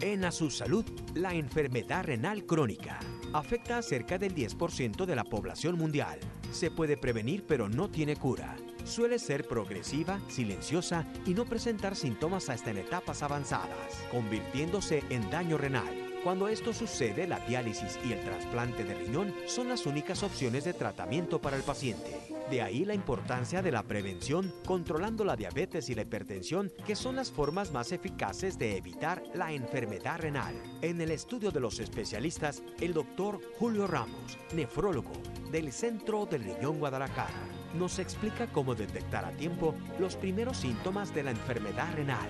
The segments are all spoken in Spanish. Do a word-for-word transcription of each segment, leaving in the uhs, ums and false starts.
En A Su Salud, la enfermedad renal crónica afecta a cerca del diez por ciento de la población mundial. Se puede prevenir, pero no tiene cura. Suele ser progresiva, silenciosa y no presentar síntomas hasta en etapas avanzadas, convirtiéndose en daño renal. Cuando esto sucede, la diálisis y el trasplante de riñón son las únicas opciones de tratamiento para el paciente. De ahí la importancia de la prevención, controlando la diabetes y la hipertensión, que son las formas más eficaces de evitar la enfermedad renal. En el estudio de los especialistas, el doctor Julio Ramos, nefrólogo del Centro del Riñón Guadalajara, nos explica cómo detectar a tiempo los primeros síntomas de la enfermedad renal.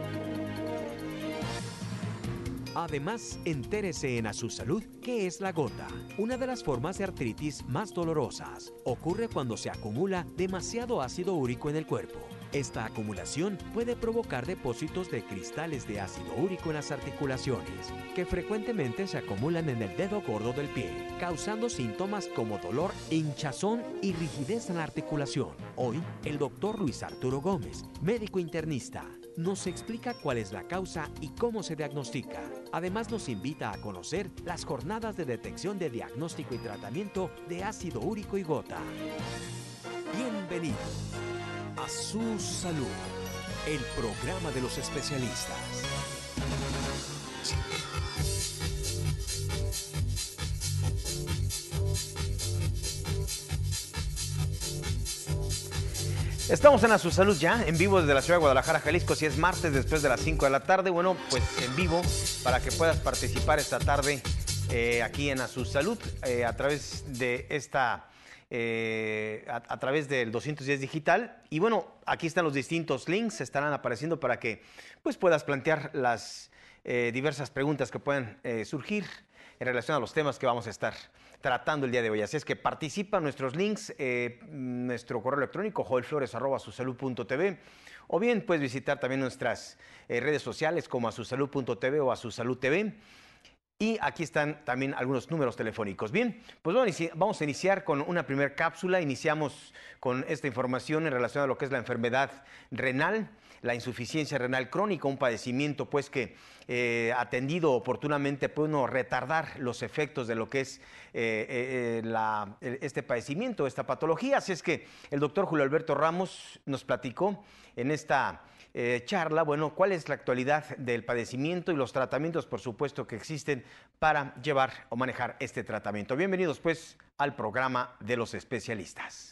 Además, entérese en A Su Salud qué es la gota, una de las formas de artritis más dolorosas. Ocurre cuando se acumula demasiado ácido úrico en el cuerpo. Esta acumulación puede provocar depósitos de cristales de ácido úrico en las articulaciones, que frecuentemente se acumulan en el dedo gordo del pie, causando síntomas como dolor, hinchazón y rigidez en la articulación. Hoy, el doctor Luis Arturo Gómez, médico internista, nos explica cuál es la causa y cómo se diagnostica. Además, nos invita a conocer las jornadas de detección de diagnóstico y tratamiento de ácido úrico y gota. Bienvenidos a Su Salud, el programa de los especialistas. Estamos en A Su Salud ya, en vivo desde la ciudad de Guadalajara, Jalisco. Si es martes después de las cinco de la tarde, bueno, pues en vivo para que puedas participar esta tarde eh, aquí en A Su Salud eh, a través de esta, eh, a, a través del doscientos diez digital. Y bueno, aquí están los distintos links, estarán apareciendo para que pues puedas plantear las eh, diversas preguntas que puedan eh, surgir en relación a los temas que vamos a estar tratando el día de hoy. Así es que participa en nuestros links, eh, nuestro correo electrónico joelflores arroba susalud punto tv, o bien puedes visitar también nuestras eh, redes sociales como asusalud punto tv o asusalud T V. Y aquí están también algunos números telefónicos. Bien, pues bueno, vamos a iniciar con una primera cápsula. Iniciamos con esta información en relación a lo que es la enfermedad renal, la insuficiencia renal crónica, un padecimiento pues que eh, atendido oportunamente puede uno retardar los efectos de lo que es eh, eh, la, este padecimiento, esta patología. Así es que el doctor Julio Alberto Ramos nos platicó en esta Eh, charla, bueno, cuál es la actualidad del padecimiento y los tratamientos, por supuesto, que existen para llevar o manejar este tratamiento. Bienvenidos, pues, al programa de los especialistas.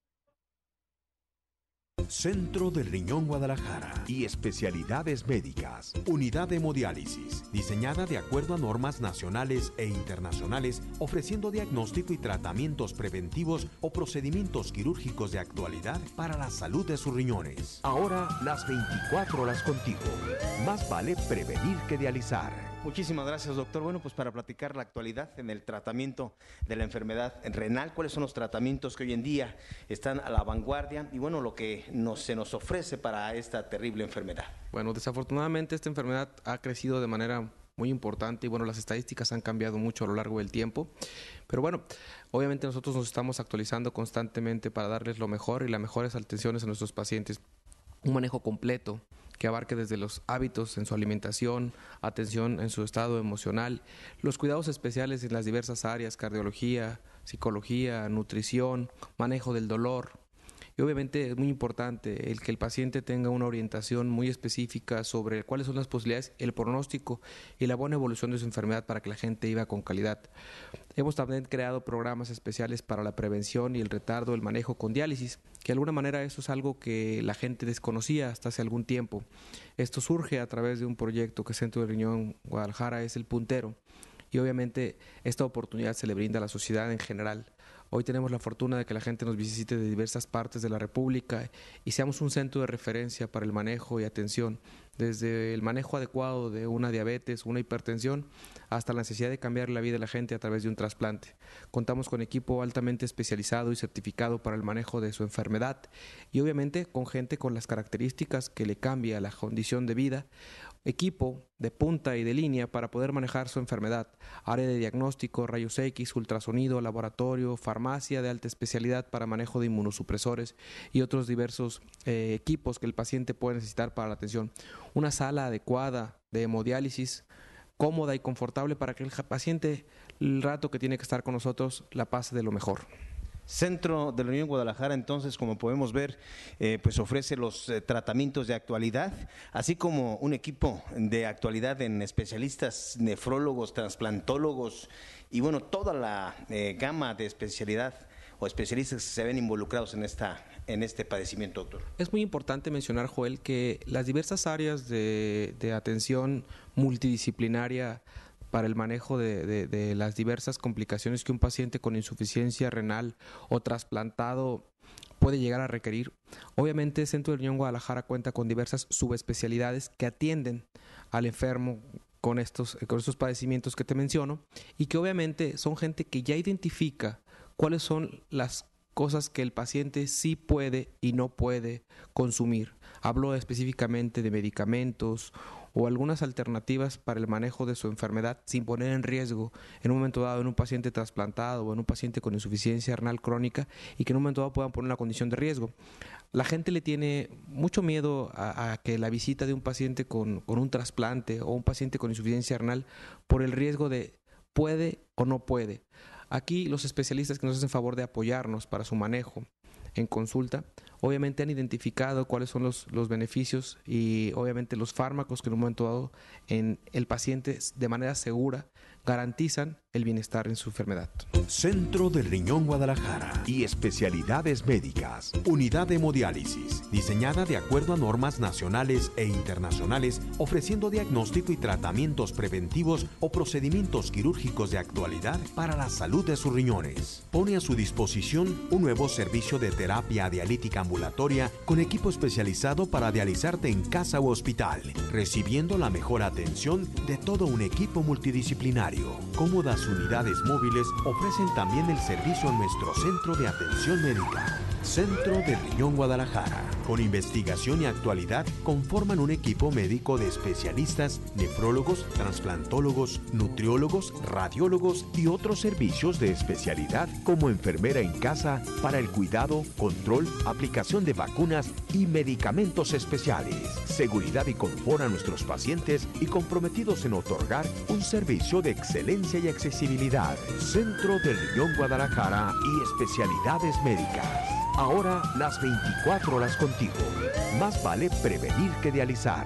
Centro del Riñón Guadalajara y especialidades médicas. Unidad de hemodiálisis, diseñada de acuerdo a normas nacionales e internacionales, ofreciendo diagnóstico y tratamientos preventivos o procedimientos quirúrgicos de actualidad para la salud de sus riñones. Ahora, las veinticuatro horas contigo. Más vale prevenir que dializar. Muchísimas gracias, doctor. Bueno, pues para platicar la actualidad en el tratamiento de la enfermedad renal, cuáles son los tratamientos que hoy en día están a la vanguardia y bueno, lo que nos, se nos ofrece para esta terrible enfermedad. Bueno, desafortunadamente esta enfermedad ha crecido de manera muy importante y bueno, las estadísticas han cambiado mucho a lo largo del tiempo, pero bueno, obviamente nosotros nos estamos actualizando constantemente para darles lo mejor y las mejores atenciones a nuestros pacientes. Un manejo completo que abarque desde los hábitos en su alimentación, atención en su estado emocional, los cuidados especiales en las diversas áreas, cardiología, psicología, nutrición, manejo del dolor. Y obviamente es muy importante el que el paciente tenga una orientación muy específica sobre cuáles son las posibilidades, el pronóstico y la buena evolución de su enfermedad para que la gente viva con calidad. Hemos también creado programas especiales para la prevención y el retardo del manejo con diálisis, que de alguna manera eso es algo que la gente desconocía hasta hace algún tiempo. Esto surge a través de un proyecto que Centro del Riñón Guadalajara es el puntero y obviamente esta oportunidad se le brinda a la sociedad en general. Hoy tenemos la fortuna de que la gente nos visite de diversas partes de la República y seamos un centro de referencia para el manejo y atención, desde el manejo adecuado de una diabetes, una hipertensión, hasta la necesidad de cambiar la vida de la gente a través de un trasplante. Contamos con equipo altamente especializado y certificado para el manejo de su enfermedad y obviamente con gente con las características que le cambia la condición de vida, equipo de punta y de línea para poder manejar su enfermedad, área de diagnóstico, rayos X, ultrasonido, laboratorio, farmacia de alta especialidad para manejo de inmunosupresores y otros diversos eh, equipos que el paciente puede necesitar para la atención. Una sala adecuada de hemodiálisis cómoda y confortable para que el paciente, el rato que tiene que estar con nosotros, la pase de lo mejor. Centro de la Unión Guadalajara, entonces, como podemos ver, eh, pues ofrece los eh, tratamientos de actualidad, así como un equipo de actualidad en especialistas, nefrólogos, trasplantólogos y bueno, toda la eh, gama de especialidad o especialistas que se ven involucrados en esta en este padecimiento, doctor. Es muy importante mencionar, Joel, que las diversas áreas de, de atención multidisciplinaria para el manejo de, de, de las diversas complicaciones que un paciente con insuficiencia renal o trasplantado puede llegar a requerir. Obviamente, el Centro de la Unión Guadalajara cuenta con diversas subespecialidades que atienden al enfermo con estos, con estos padecimientos que te menciono, y que obviamente son gente que ya identifica cuáles son las cosas que el paciente sí puede y no puede consumir. Hablo específicamente de medicamentos o algunas alternativas para el manejo de su enfermedad sin poner en riesgo en un momento dado en un paciente trasplantado o en un paciente con insuficiencia renal crónica, y que en un momento dado puedan poner una condición de riesgo. La gente le tiene mucho miedo a, a que la visita de un paciente con, con un trasplante o un paciente con insuficiencia renal por el riesgo de puede o no puede. Aquí los especialistas que nos hacen favor de apoyarnos para su manejo en consulta, obviamente han identificado cuáles son los, los beneficios y obviamente los fármacos que en un momento dado en el paciente de manera segura garantizan el bienestar en su enfermedad. Centro del Riñón Guadalajara y especialidades médicas. Unidad de hemodiálisis, diseñada de acuerdo a normas nacionales e internacionales, ofreciendo diagnóstico y tratamientos preventivos o procedimientos quirúrgicos de actualidad para la salud de sus riñones. Pone a su disposición un nuevo servicio de terapia dialítica ambulatoria con equipo especializado para dializarte en casa u hospital, recibiendo la mejor atención de todo un equipo multidisciplinario. Cómodas unidades móviles ofrecen también el servicio en nuestro centro de atención médica. Centro del Riñón Guadalajara, con investigación y actualidad, conforman un equipo médico de especialistas, nefrólogos, trasplantólogos, nutriólogos, radiólogos y otros servicios de especialidad como enfermera en casa para el cuidado, control, aplicación de vacunas y medicamentos especiales. Seguridad y confort a nuestros pacientes y comprometidos en otorgar un servicio de excelencia y accesibilidad. Centro del Riñón Guadalajara y especialidades médicas. Ahora las veinticuatro horas contigo. Más vale prevenir que dializar.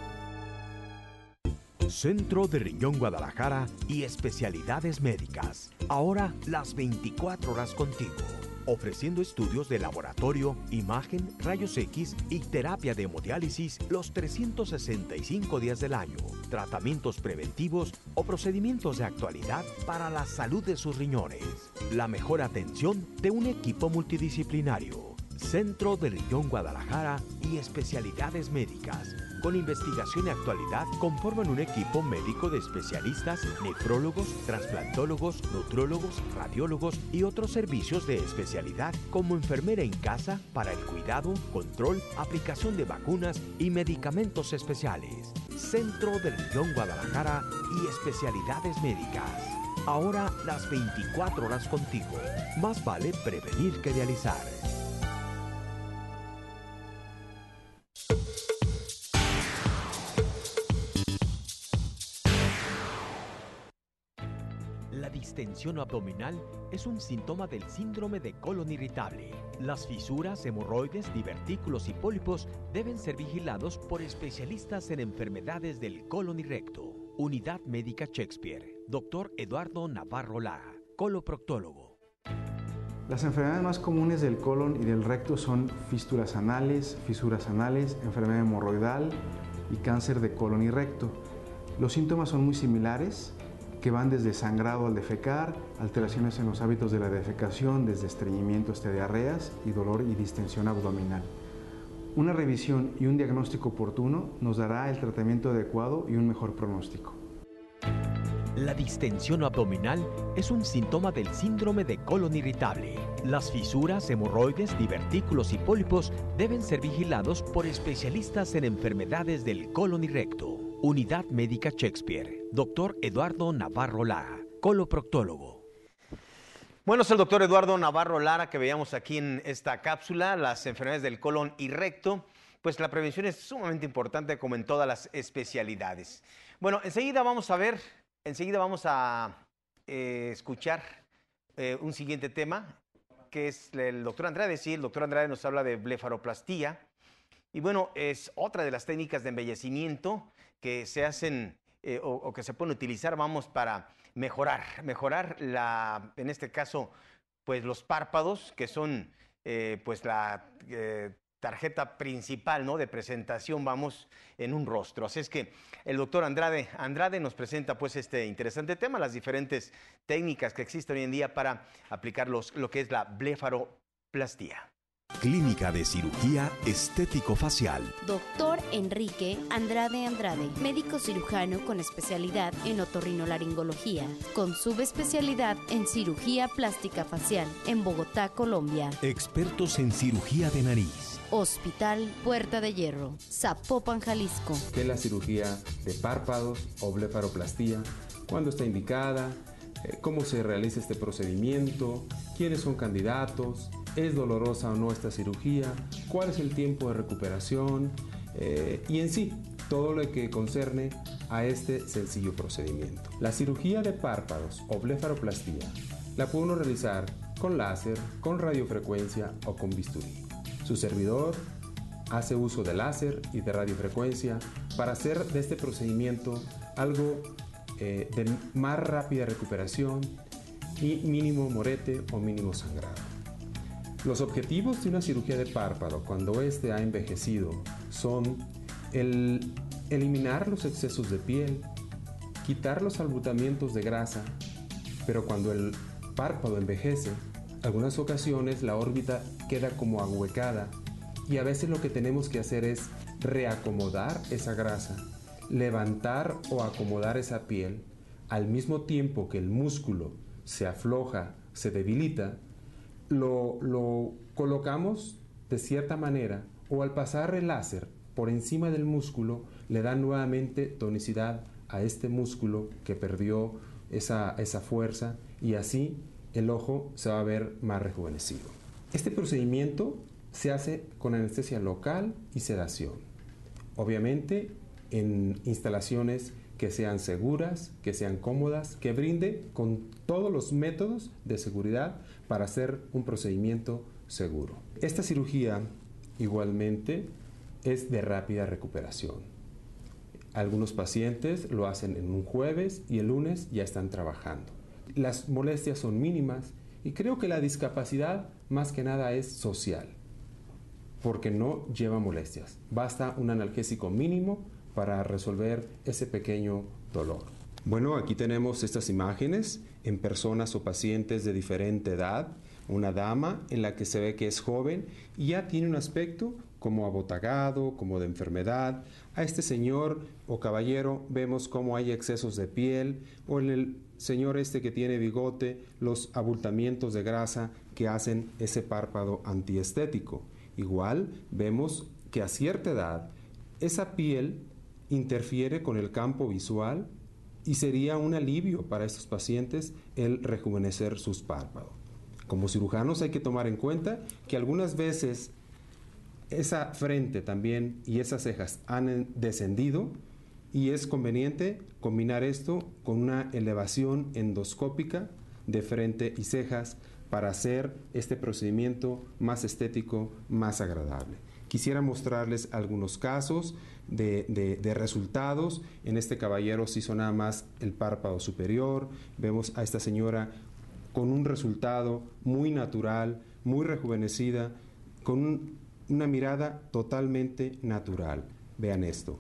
Centro de Riñón Guadalajara y especialidades médicas. Ahora las veinticuatro horas contigo. Ofreciendo estudios de laboratorio, imagen, rayos X y terapia de hemodiálisis los trescientos sesenta y cinco días del año. Tratamientos preventivos o procedimientos de actualidad para la salud de sus riñones. La mejor atención de un equipo multidisciplinario. Centro de Riñón Guadalajara y especialidades médicas. Con investigación y actualidad conforman un equipo médico de especialistas, nefrólogos, trasplantólogos, nutriólogos, radiólogos y otros servicios de especialidad como enfermera en casa para el cuidado, control, aplicación de vacunas y medicamentos especiales. Centro del Riñón Guadalajara y especialidades médicas. Ahora las veinticuatro horas contigo. Más vale prevenir que dializar. La distensión abdominal es un síntoma del síndrome de colon irritable. Las fisuras, hemorroides, divertículos y pólipos deben ser vigilados por especialistas en enfermedades del colon y recto. Unidad Médica Shakespeare. Doctor Eduardo Navarro Lara, coloproctólogo. Las enfermedades más comunes del colon y del recto son fístulas anales, fisuras anales, enfermedad hemorroidal y cáncer de colon y recto. Los síntomas son muy similares, que van desde sangrado al defecar, alteraciones en los hábitos de la defecación, desde estreñimiento hasta diarreas y dolor y distensión abdominal. Una revisión y un diagnóstico oportuno nos dará el tratamiento adecuado y un mejor pronóstico. La distensión abdominal es un síntoma del síndrome de colon irritable. Las fisuras, hemorroides, divertículos y pólipos deben ser vigilados por especialistas en enfermedades del colon y recto. Unidad Médica Shakespeare. Doctor Eduardo Navarro Lara, coloproctólogo. Bueno, es el doctor Eduardo Navarro Lara que veíamos aquí en esta cápsula, las enfermedades del colon y recto. Pues la prevención es sumamente importante como en todas las especialidades. Bueno, enseguida vamos a ver, enseguida vamos a eh, escuchar eh, un siguiente tema, que es el doctor Andrade. Sí, el doctor Andrade nos habla de blefaroplastía. Y bueno, es otra de las técnicas de embellecimiento que se hacen eh, o, o que se pueden utilizar, vamos, para mejorar, mejorar la, en este caso, pues los párpados, que son eh, pues la eh, tarjeta principal, ¿no?, de presentación, vamos, en un rostro. Así es que el doctor Andrade, Andrade nos presenta pues este interesante tema, las diferentes técnicas que existen hoy en día para aplicar los, lo que es la blefaroplastía. Clínica de Cirugía Estético Facial. Doctor Enrique Andrade Andrade, médico cirujano con especialidad en otorrinolaringología, con subespecialidad en cirugía plástica facial en Bogotá, Colombia. Expertos en cirugía de nariz. Hospital Puerta de Hierro, Zapopan, Jalisco. ¿Qué es la cirugía de párpados o blefaroplastía? ¿Cuándo está indicada? ¿Cómo se realiza este procedimiento? ¿Quiénes son candidatos? ¿Es dolorosa o no esta cirugía? ¿Cuál es el tiempo de recuperación? Eh, y en sí, todo lo que concerne a este sencillo procedimiento. La cirugía de párpados o blefaroplastía la puede uno realizar con láser, con radiofrecuencia o con bisturí. Su servidor hace uso de láser y de radiofrecuencia para hacer de este procedimiento algo eh, de más rápida recuperación y mínimo morete o mínimo sangrado. Los objetivos de una cirugía de párpado cuando éste ha envejecido son el eliminar los excesos de piel, quitar los abultamientos de grasa, pero cuando el párpado envejece, algunas ocasiones la órbita queda como ahuecada y a veces lo que tenemos que hacer es reacomodar esa grasa, levantar o acomodar esa piel, al mismo tiempo que el músculo se afloja, se debilita, lo, lo colocamos de cierta manera o al pasar el láser por encima del músculo le da nuevamente tonicidad a este músculo que perdió esa, esa fuerza y así el ojo se va a ver más rejuvenecido. Este procedimiento se hace con anestesia local y sedación. Obviamente en instalaciones que sean seguras, que sean cómodas, que brinde con todos los métodos de seguridad para hacer un procedimiento seguro. Esta cirugía igualmente es de rápida recuperación. Algunos pacientes lo hacen en un jueves y el lunes ya están trabajando. Las molestias son mínimas y creo que la discapacidad más que nada es social, porque no lleva molestias. Basta un analgésico mínimo para resolver ese pequeño dolor. Bueno, aquí tenemos estas imágenes en personas o pacientes de diferente edad. Una dama en la que se ve que es joven y ya tiene un aspecto como abotagado, como de enfermedad. A este señor o caballero vemos cómo hay excesos de piel, o en el señor este que tiene bigote, los abultamientos de grasa que hacen ese párpado antiestético. Igual vemos que a cierta edad esa piel interfiere con el campo visual y sería un alivio para estos pacientes el rejuvenecer sus párpados. Como cirujanos hay que tomar en cuenta que algunas veces esa frente también y esas cejas han descendido y es conveniente combinar esto con una elevación endoscópica de frente y cejas para hacer este procedimiento más estético, más agradable. Quisiera mostrarles algunos casos de, de, de resultados. En este caballero se hizo nada más el párpado superior. Vemos a esta señora con un resultado muy natural, muy rejuvenecida, con un, una mirada totalmente natural. Vean esto.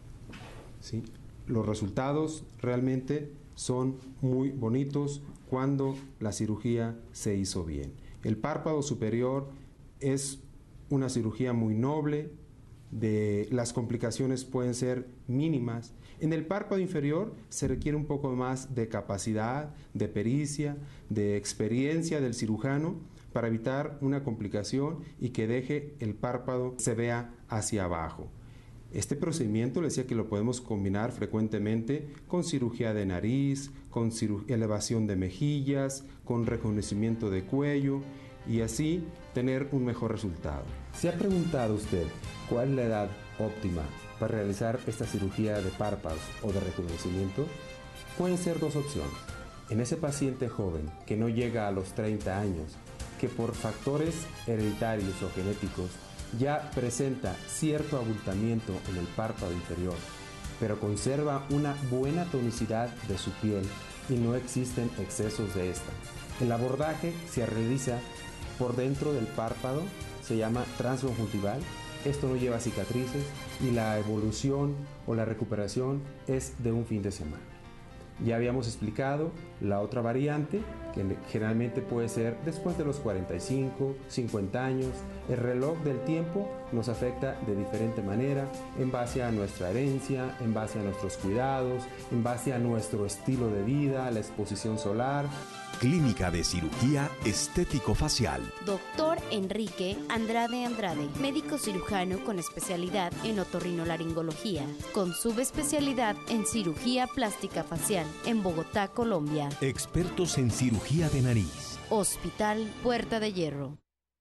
¿Sí? Los resultados realmente son muy bonitos cuando la cirugía se hizo bien. El párpado superior es una cirugía muy noble, de, las complicaciones pueden ser mínimas. En el párpado inferior se requiere un poco más de capacidad, de pericia, de experiencia del cirujano para evitar una complicación y que deje el párpado se vea hacia abajo. Este procedimiento les decía que lo podemos combinar frecuentemente con cirugía de nariz, con elevación de mejillas, con rejuvenecimiento de cuello y así tener un mejor resultado. ¿Se ha preguntado usted ¿Cuál es la edad óptima para realizar esta cirugía de párpados o de rejuvenecimiento? Pueden ser dos opciones. En ese paciente joven que no llega a los treinta años, que por factores hereditarios o genéticos ya presenta cierto abultamiento en el párpado inferior, pero conserva una buena tonicidad de su piel y no existen excesos de esta. El abordaje se realiza por dentro del párpado, se llama transconjuntival. Esto no lleva cicatrices y la evolución o la recuperación es de un fin de semana. Ya habíamos explicado la otra variante, que generalmente puede ser después de los cuarenta y cinco, cincuenta años. El reloj del tiempo nos afecta de diferente manera, en base a nuestra herencia, en base a nuestros cuidados, en base a nuestro estilo de vida, la exposición solar. Clínica de Cirugía Estético Facial. Doctor Enrique Andrade Andrade, médico cirujano con especialidad en otorrinolaringología, con subespecialidad en cirugía plástica facial, en Bogotá, Colombia. Expertos en cirugía de nariz. Hospital Puerta de Hierro.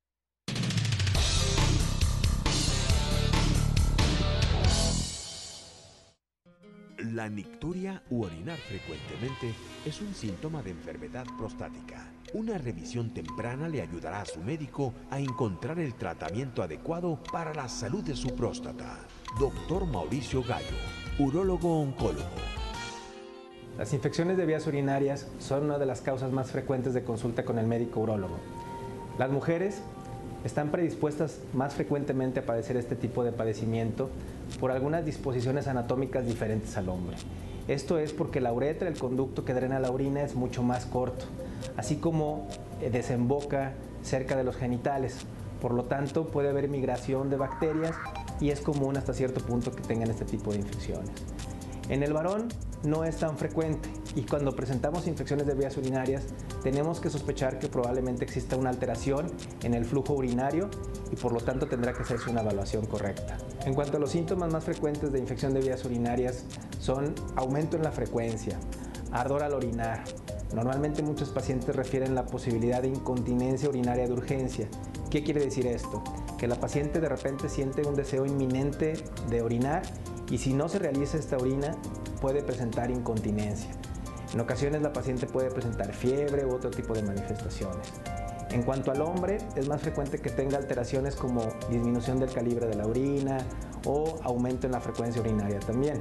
La nicturia u orinar frecuentemente es un síntoma de enfermedad prostática. Una revisión temprana le ayudará a su médico a encontrar el tratamiento adecuado para la salud de su próstata. Doctor Mauricio Gallo, urólogo oncólogo. Las infecciones de vías urinarias son una de las causas más frecuentes de consulta con el médico urólogo. Las mujeres están predispuestas más frecuentemente a padecer este tipo de padecimiento por algunas disposiciones anatómicas diferentes al hombre. Esto es porque la uretra, el conducto que drena la orina, es mucho más corto, así como desemboca cerca de los genitales. Por lo tanto, puede haber migración de bacterias y es común hasta cierto punto que tengan este tipo de infecciones. En el varón no es tan frecuente y cuando presentamos infecciones de vías urinarias tenemos que sospechar que probablemente exista una alteración en el flujo urinario y por lo tanto tendrá que hacerse una evaluación correcta. En cuanto a los síntomas más frecuentes de infección de vías urinarias son aumento en la frecuencia, ardor al orinar. Normalmente muchos pacientes refieren la posibilidad de incontinencia urinaria de urgencia. ¿Qué quiere decir esto? Que la paciente de repente siente un deseo inminente de orinar y si no se realiza esta orina puede presentar incontinencia. En ocasiones la paciente puede presentar fiebre u otro tipo de manifestaciones. En cuanto al hombre, es más frecuente que tenga alteraciones como disminución del calibre de la orina o aumento en la frecuencia urinaria también.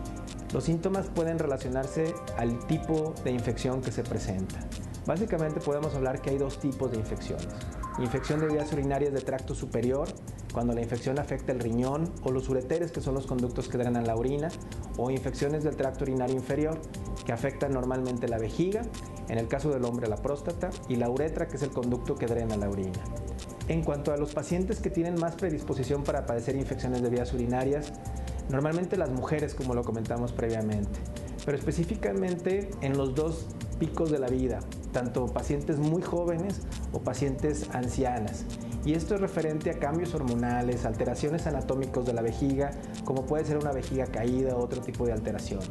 Los síntomas pueden relacionarse al tipo de infección que se presenta. Básicamente podemos hablar que hay dos tipos de infecciones. Infección de vías urinarias de tracto superior, cuando la infección afecta el riñón o los ureteres, que son los conductos que drenan la orina, o infecciones del tracto urinario inferior, que afectan normalmente la vejiga, en el caso del hombre la próstata, y la uretra, que es el conducto que drena la orina. En cuanto a los pacientes que tienen más predisposición para padecer infecciones de vías urinarias, normalmente las mujeres, como lo comentamos previamente, pero específicamente en los dos picos de la vida, tanto pacientes muy jóvenes o pacientes ancianas. Y esto es referente a cambios hormonales, alteraciones anatómicos de la vejiga, como puede ser una vejiga caída o otro tipo de alteraciones.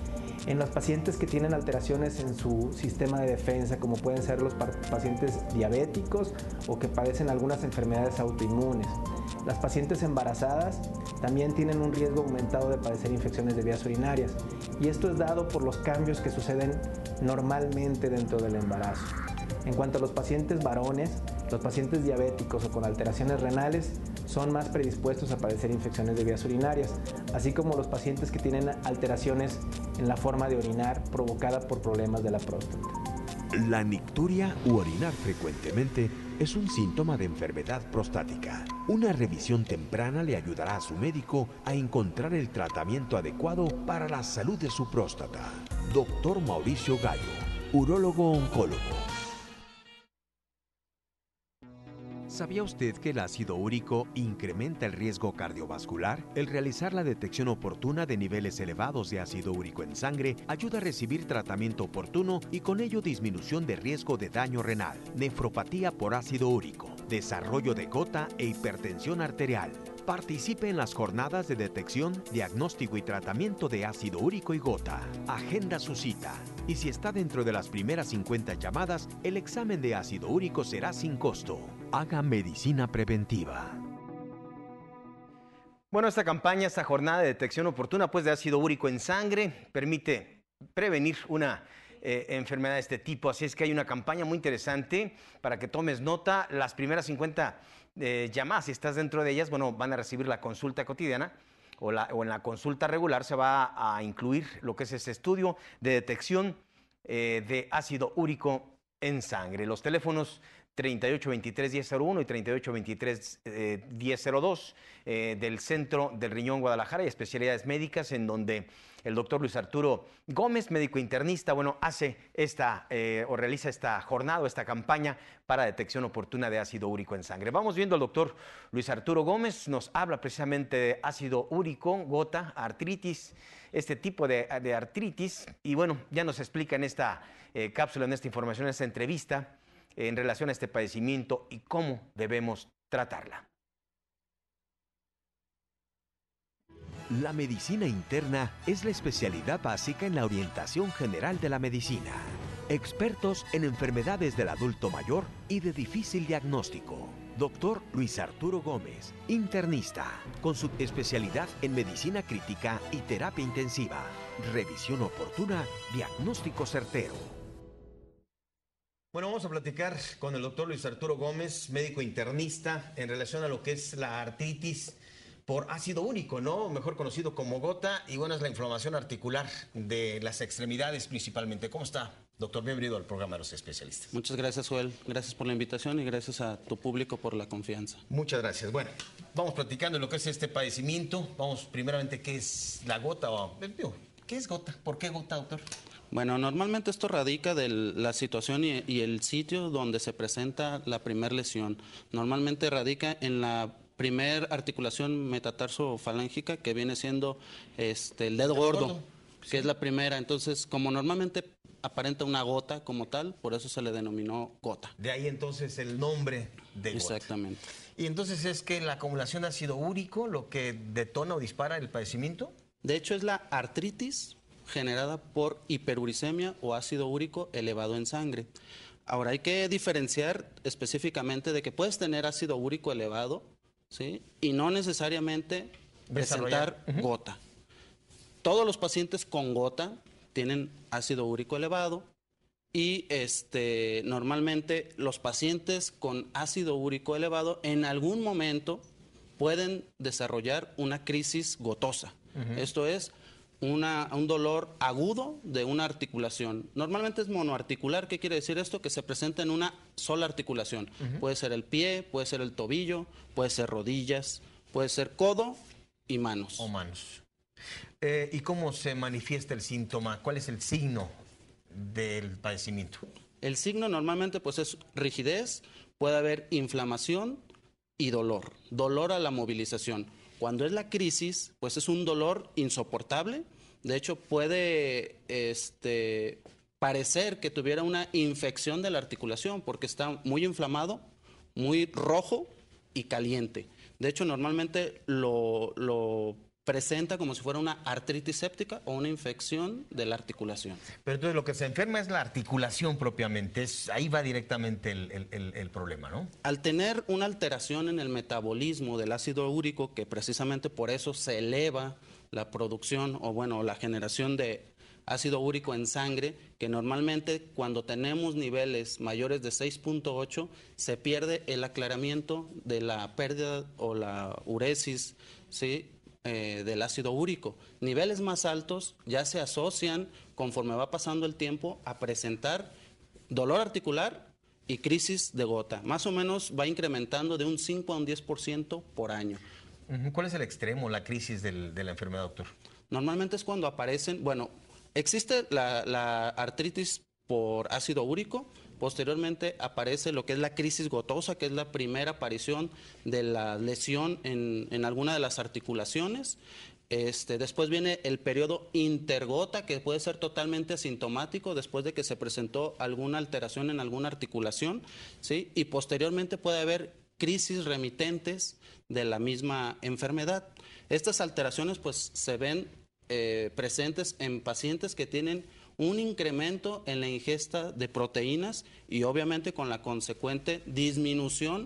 En los pacientes que tienen alteraciones en su sistema de defensa, como pueden ser los pacientes diabéticos o que padecen algunas enfermedades autoinmunes. Las pacientes embarazadas también tienen un riesgo aumentado de padecer infecciones de vías urinarias y esto es dado por los cambios que suceden normalmente dentro del embarazo. En cuanto a los pacientes varones, los pacientes diabéticos o con alteraciones renales son más predispuestos a padecer infecciones de vías urinarias, así como los pacientes que tienen alteraciones en la forma de orinar provocada por problemas de la próstata. La nicturia u orinar frecuentemente es un síntoma de enfermedad prostática. Una revisión temprana le ayudará a su médico a encontrar el tratamiento adecuado para la salud de su próstata. Doctor Mauricio Gallo, urólogo oncólogo. ¿Sabía usted que el ácido úrico incrementa el riesgo cardiovascular? El realizar la detección oportuna de niveles elevados de ácido úrico en sangre ayuda a recibir tratamiento oportuno y con ello disminución de riesgo de daño renal, nefropatía por ácido úrico, desarrollo de gota e hipertensión arterial. Participe en las jornadas de detección, diagnóstico y tratamiento de ácido úrico y gota. Agenda su cita. Y si está dentro de las primeras cincuenta llamadas, el examen de ácido úrico será sin costo. Haga medicina preventiva. Bueno, esta campaña, esta jornada de detección oportuna pues, de ácido úrico en sangre permite prevenir una eh, enfermedad de este tipo. Así es que hay una campaña muy interesante para que tomes nota. Las primeras cincuenta eh, llamadas, si estás dentro de ellas, bueno, van a recibir la consulta cotidiana o, la, o en la consulta regular se va a incluir lo que es ese estudio de detección eh, de ácido úrico en sangre. Los teléfonos treinta y ocho veintitrés diez cero uno y treinta y ocho veintitrés diez cero dos eh, del Centro del Riñón Guadalajara y Especialidades Médicas, en donde el doctor Luis Arturo Gómez, médico internista, bueno, hace esta eh, o realiza esta jornada o esta campaña para detección oportuna de ácido úrico en sangre. Vamos viendo al doctor Luis Arturo Gómez, nos habla precisamente de ácido úrico, gota, artritis, este tipo de, de artritis, y bueno, ya nos explica en esta eh, cápsula, en esta información, en esta entrevista, en relación a este padecimiento y cómo debemos tratarla. La medicina interna es la especialidad básica en la orientación general de la medicina. Expertos en enfermedades del adulto mayor y de difícil diagnóstico. Doctor Luis Arturo Gómez, internista, con su especialidad en medicina crítica y terapia intensiva. Revisión oportuna, diagnóstico certero. Bueno, vamos a platicar con el doctor Luis Arturo Gómez, médico internista, en relación a lo que es la artritis por ácido úrico, ¿no? Mejor conocido como gota, y bueno, es la inflamación articular de las extremidades principalmente. ¿Cómo está, doctor? Bienvenido al programa de los especialistas. Muchas gracias, Joel. Gracias por la invitación y gracias a tu público por la confianza. Muchas gracias. Bueno, vamos platicando de lo que es este padecimiento. Vamos primeramente, ¿qué es la gota? ¿Qué es gota? ¿Por qué gota, doctor? Bueno, normalmente esto radica de la situación y, y el sitio donde se presenta la primer lesión. Normalmente radica en la primer articulación metatarsofalángica, que viene siendo este, el dedo gordo, gordo, que sí. es la primera. Entonces, como normalmente aparenta una gota como tal, por eso se le denominó gota. De ahí entonces el nombre de gota. Exactamente. ¿Y entonces es que la acumulación de ácido úrico lo que detona o dispara el padecimiento? De hecho, es la artritis generada por hiperuricemia o ácido úrico elevado en sangre. Ahora, hay que diferenciar específicamente de que puedes tener ácido úrico elevado, ¿sí? Y no necesariamente presentar uh-huh. gota. Todos los pacientes con gota tienen ácido úrico elevado y este, normalmente los pacientes con ácido úrico elevado en algún momento pueden desarrollar una crisis gotosa. Uh-huh. Esto es Una, un dolor agudo de una articulación. Normalmente es monoarticular. ¿Qué quiere decir esto? Que se presenta en una sola articulación. Uh-huh. Puede ser el pie, puede ser el tobillo, puede ser rodillas, puede ser codo y manos. O manos. Eh, ¿Y cómo se manifiesta el síntoma? ¿Cuál es el signo del padecimiento? El signo normalmente pues es rigidez, puede haber inflamación y dolor. Dolor a la movilización. Cuando es la crisis, pues es un dolor insoportable. De hecho, puede este, parecer que tuviera una infección de la articulación porque está muy inflamado, muy rojo y caliente. De hecho, normalmente lo, lo presenta como si fuera una artritis séptica o una infección de la articulación. Pero entonces lo que se enferma es la articulación propiamente, es, ahí va directamente el, el, el problema, ¿no? Al tener una alteración en el metabolismo del ácido úrico, que precisamente por eso se eleva la producción o bueno, la generación de ácido úrico en sangre, que normalmente cuando tenemos niveles mayores de seis punto ocho se pierde el aclaramiento de la pérdida o la uresis, ¿sí? Eh, del ácido úrico. Niveles más altos ya se asocian, conforme va pasando el tiempo, a presentar dolor articular y crisis de gota. Más o menos va incrementando de un cinco a un diez por ciento por año. ¿Cuál es el extremo, la crisis del, de la enfermedad, doctor? Normalmente es cuando aparecen, bueno, existe la, la artritis por ácido úrico. Posteriormente aparece lo que es la crisis gotosa, que es la primera aparición de la lesión en, en alguna de las articulaciones. Este, después viene el periodo intergota, que puede ser totalmente asintomático después de que se presentó alguna alteración en alguna articulación, ¿sí? Y posteriormente puede haber crisis remitentes de la misma enfermedad. Estas alteraciones pues se ven eh, presentes en pacientes que tienen un incremento en la ingesta de proteínas y obviamente con la consecuente disminución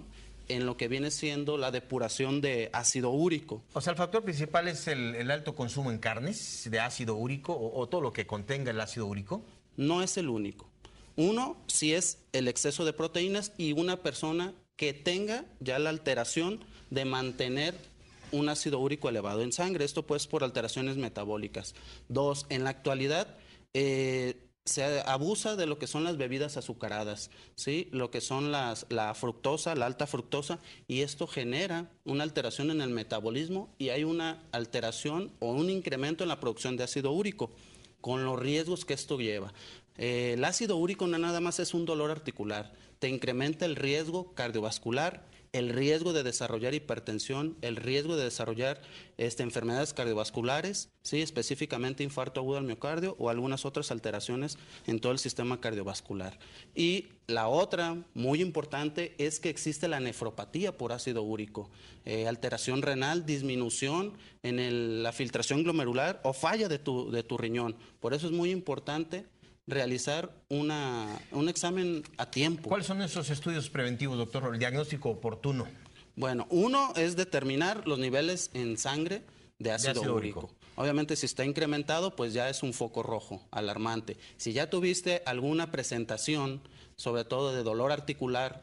en lo que viene siendo la depuración de ácido úrico. O sea, el factor principal es el, el alto consumo en carnes de ácido úrico o, o todo lo que contenga el ácido úrico. No es el único. Uno, si es el exceso de proteínas y una persona que tenga ya la alteración de mantener un ácido úrico elevado en sangre. Esto pues por alteraciones metabólicas. Dos, en la actualidad eh, se abusa de lo que son las bebidas azucaradas, ¿sí? Lo que son las, la fructosa, la alta fructosa, y esto genera una alteración en el metabolismo y hay una alteración o un incremento en la producción de ácido úrico, con los riesgos que esto lleva. Eh, el ácido úrico no nada más es un dolor articular, te incrementa el riesgo cardiovascular, el riesgo de desarrollar hipertensión, el riesgo de desarrollar este, enfermedades cardiovasculares, ¿sí? Específicamente infarto agudo al miocardio o algunas otras alteraciones en todo el sistema cardiovascular. Y la otra, muy importante, es que existe la nefropatía por ácido úrico, eh, alteración renal, disminución en el, la filtración glomerular o falla de tu, de tu riñón. Por eso es muy importante realizar una, un examen a tiempo. ¿Cuáles son esos estudios preventivos, doctor? El diagnóstico oportuno. Bueno, uno es determinar los niveles en sangre de ácido, de ácido úrico. úrico. Obviamente, si está incrementado, pues ya es un foco rojo, alarmante. Si ya tuviste alguna presentación, sobre todo de dolor articular,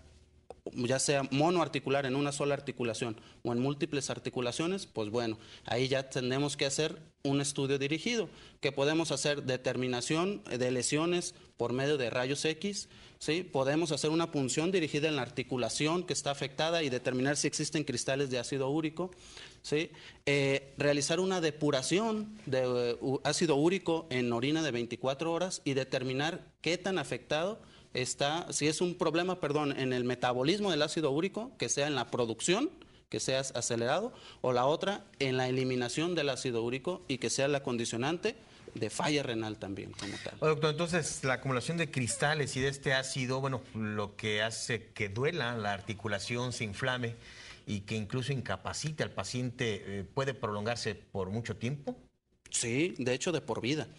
ya sea monoarticular en una sola articulación o en múltiples articulaciones, pues bueno, ahí ya tenemos que hacer un estudio dirigido, que podemos hacer determinación de lesiones por medio de rayos X, ¿sí? Podemos hacer una punción dirigida en la articulación que está afectada y determinar si existen cristales de ácido úrico, ¿sí? Eh, realizar una depuración de uh, ácido úrico en orina de veinticuatro horas y determinar qué tan afectado está, si es un problema, perdón, en el metabolismo del ácido úrico, que sea en la producción, que sea acelerado, o la otra en la eliminación del ácido úrico y que sea la condicionante de falla renal también como tal. Oh, doctor, entonces la acumulación de cristales y de este ácido, bueno, lo que hace que duela la articulación, se inflame y que incluso incapacite al paciente, eh, ¿puede prolongarse por mucho tiempo? Sí, de hecho de por vida.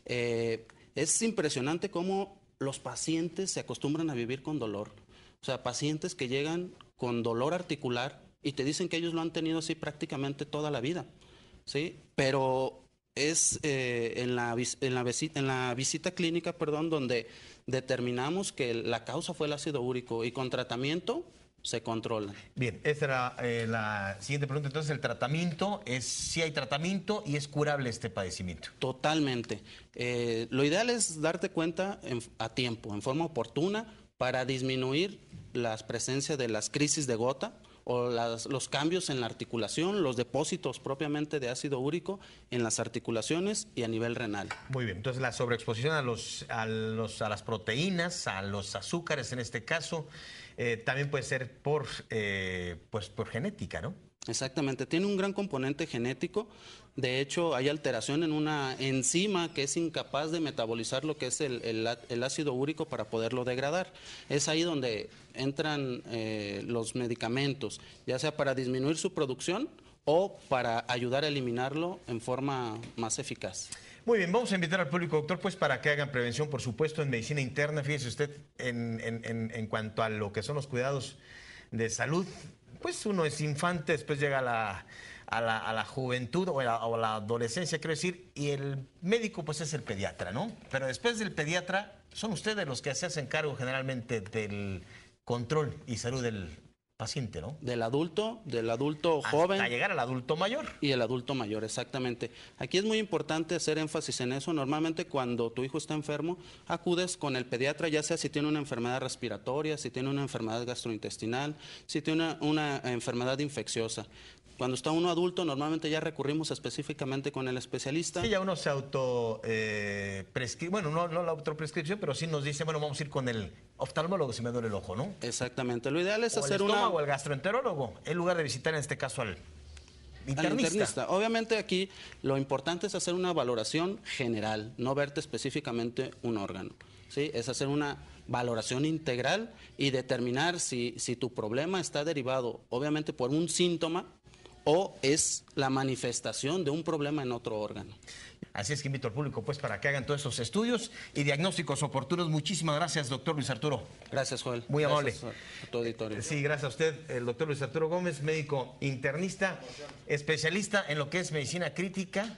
Eh, es impresionante cómo los pacientes se acostumbran a vivir con dolor. O sea, pacientes que llegan con dolor articular y te dicen que ellos lo han tenido así prácticamente toda la vida, ¿sí? Pero es eh, en, la, en, la visita, en la visita clínica, perdón, donde determinamos que la causa fue el ácido úrico y con tratamiento se controla. Bien, esta era eh, la siguiente pregunta. Entonces, el tratamiento es, si hay tratamiento y es curable este padecimiento. Totalmente. Eh, lo ideal es darte cuenta en, a tiempo, en forma oportuna, para disminuir la presencia de las crisis de gota o las, los cambios en la articulación, los depósitos propiamente de ácido úrico en las articulaciones y a nivel renal. Muy bien, entonces la sobreexposición a, los, a, los, a las proteínas, a los azúcares en este caso, eh, también puede ser por, eh, pues por genética, ¿no? Exactamente, tiene un gran componente genético. De hecho, hay alteración en una enzima que es incapaz de metabolizar lo que es el, el, el ácido úrico para poderlo degradar. Es ahí donde entran eh, los medicamentos, ya sea para disminuir su producción o para ayudar a eliminarlo en forma más eficaz. Muy bien, vamos a invitar al público, doctor, pues para que hagan prevención, por supuesto, en medicina interna. Fíjese usted, en, en, en, en cuanto a lo que son los cuidados de salud, pues uno es infante, después llega a la, a la, a la juventud o a la, o a la adolescencia, quiero decir, y el médico pues es el pediatra, ¿no? Pero después del pediatra, son ustedes los que se hacen cargo generalmente del control y salud del paciente, ¿no? Del adulto, del adulto hasta joven. Hasta llegar al adulto mayor. Y el adulto mayor, exactamente. Aquí es muy importante hacer énfasis en eso. Normalmente cuando tu hijo está enfermo, acudes con el pediatra, ya sea si tiene una enfermedad respiratoria, si tiene una enfermedad gastrointestinal, si tiene una, una enfermedad infecciosa. Cuando está uno adulto, normalmente ya recurrimos específicamente con el especialista. Sí, ya uno se auto eh, prescribe, bueno, no, no la autoprescripción, pero sí nos dice, bueno, vamos a ir con el oftalmólogo si me duele el ojo, ¿no? Exactamente. Lo ideal es o hacer el estómago, una... o el gastroenterólogo, en lugar de visitar en este caso al internista. Al internista. Obviamente aquí lo importante es hacer una valoración general, no verte específicamente un órgano, ¿sí? Es hacer una valoración integral y determinar si, si tu problema está derivado, obviamente, por un síntoma o es la manifestación de un problema en otro órgano. Así es que invito al público pues para que hagan todos esos estudios y diagnósticos oportunos. Muchísimas gracias, doctor Luis Arturo. Gracias, Joel. Muy amable. Gracias a tu auditorio. Sí, gracias a usted, el doctor Luis Arturo Gómez, médico internista, especialista en lo que es medicina crítica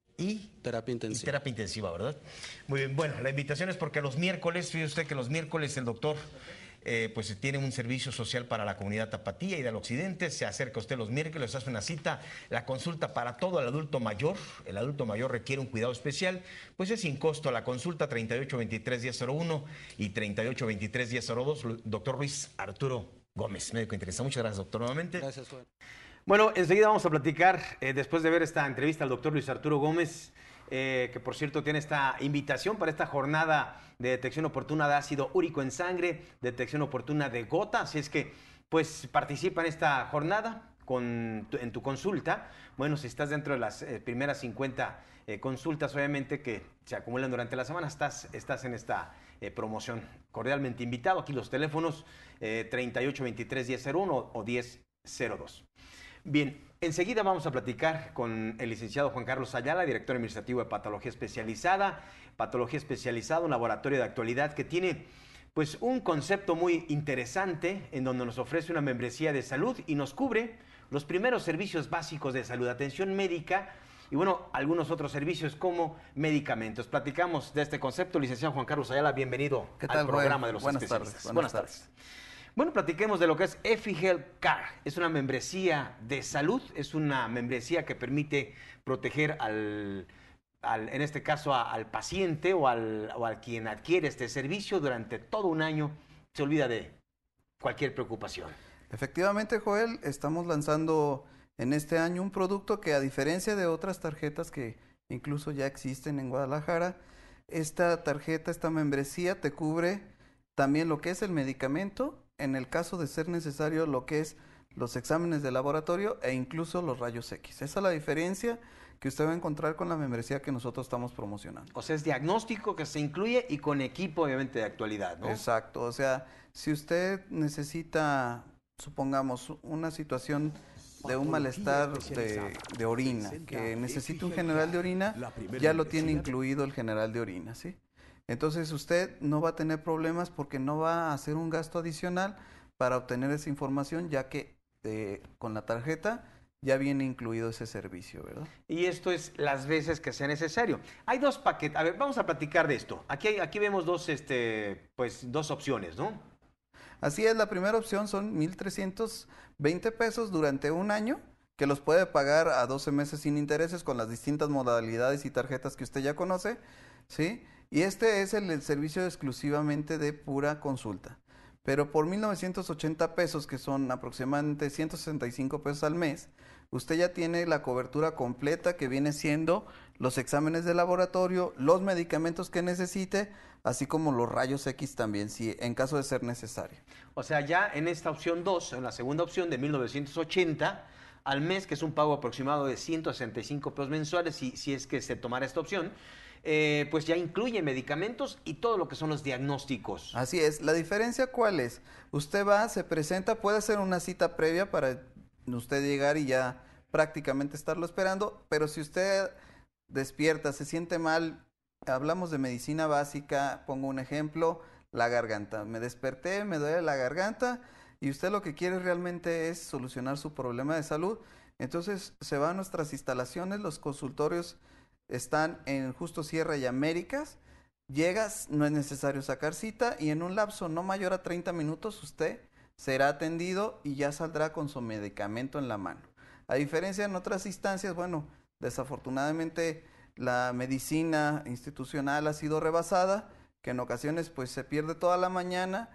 y terapia intensiva. Y terapia intensiva, ¿verdad? Muy bien, bueno, la invitación es porque los miércoles, fíjese usted que los miércoles el doctor eh, pues tiene un servicio social para la comunidad tapatía y del occidente, se acerca usted los miércoles, hace una cita, la consulta para todo el adulto mayor, el adulto mayor requiere un cuidado especial, pues es sin costo la consulta treinta y ocho veintitrés diez cero uno y treinta y ocho veintitrés diez cero dos, doctor Luis Arturo Gómez, médico internista. Muchas gracias, doctor, nuevamente. Gracias, Joel. Bueno, enseguida vamos a platicar, eh, después de ver esta entrevista al doctor Luis Arturo Gómez, eh, que por cierto tiene esta invitación para esta jornada de detección oportuna de ácido úrico en sangre, detección oportuna de gota, así es que pues participa en esta jornada con tu, en tu consulta. Bueno, si estás dentro de las eh, primeras cincuenta eh, consultas, obviamente que se acumulan durante la semana, estás, estás en esta eh, promoción. Cordialmente invitado, aquí los teléfonos eh, treinta y ocho veintitrés diez cero uno o diez cero dos. Bien, enseguida vamos a platicar con el licenciado Juan Carlos Ayala, director administrativo de Patología Especializada. Patología Especializada, un laboratorio de actualidad que tiene pues un concepto muy interesante en donde nos ofrece una membresía de salud y nos cubre los primeros servicios básicos de salud, atención médica y bueno, algunos otros servicios como medicamentos. Platicamos de este concepto, licenciado Juan Carlos Ayala, bienvenido ¿Qué tal, al programa Joel? de los Buenas especialistas. Tardes, Buenas, buenas tardes. tardes. Bueno, platiquemos de lo que es EFIHealth Care. Es una membresía de salud, es una membresía que permite proteger al, al en este caso a, al paciente o al, o al quien adquiere este servicio durante todo un año. Se olvida de cualquier preocupación. Efectivamente, Joel, estamos lanzando en este año un producto que, a diferencia de otras tarjetas que incluso ya existen en Guadalajara, esta tarjeta, esta membresía te cubre también lo que es el medicamento, en el caso de ser necesario lo que es los exámenes de laboratorio e incluso los rayos X. Esa es la diferencia que usted va a encontrar con la membresía que nosotros estamos promocionando. O sea, es diagnóstico que se incluye y con equipo obviamente de actualidad, ¿no? Exacto, o sea, si usted necesita, supongamos, una situación de un malestar de, de orina, que necesita un general de orina, ya lo tiene incluido el general de orina, ¿sí? Entonces usted no va a tener problemas porque no va a hacer un gasto adicional para obtener esa información, ya que eh, con la tarjeta ya viene incluido ese servicio, ¿verdad? Y esto es las veces que sea necesario. Hay dos paquetes, a ver, vamos a platicar de esto. Aquí, hay, aquí vemos dos, este, pues, dos opciones, ¿no? Así es, la primera opción son mil trescientos veinte pesos durante un año, que los puede pagar a doce meses sin intereses con las distintas modalidades y tarjetas que usted ya conoce, ¿sí? Y este es el, el servicio exclusivamente de pura consulta. Pero por mil novecientos ochenta pesos, que son aproximadamente ciento sesenta y cinco pesos al mes, usted ya tiene la cobertura completa que viene siendo los exámenes de laboratorio, los medicamentos que necesite, así como los rayos X también, si en caso de ser necesario. O sea, ya en esta opción dos, en la segunda opción de mil novecientos ochenta al mes, que es un pago aproximado de ciento sesenta y cinco pesos mensuales, si, si es que se tomara esta opción, Eh, pues ya incluye medicamentos y todo lo que son los diagnósticos. Así es. ¿La diferencia cuál es? Usted va, se presenta, puede hacer una cita previa para usted llegar y ya prácticamente estarlo esperando, pero si usted despierta, se siente mal, hablamos de medicina básica, pongo un ejemplo, la garganta. Me desperté, me duele la garganta y usted lo que quiere realmente es solucionar su problema de salud. Entonces se va a nuestras instalaciones, los consultorios están en Justo Sierra y Américas, llegas, no es necesario sacar cita y en un lapso no mayor a treinta minutos usted será atendido y ya saldrá con su medicamento en la mano. A diferencia en otras instancias, bueno, desafortunadamente la medicina institucional ha sido rebasada, que en ocasiones pues se pierde toda la mañana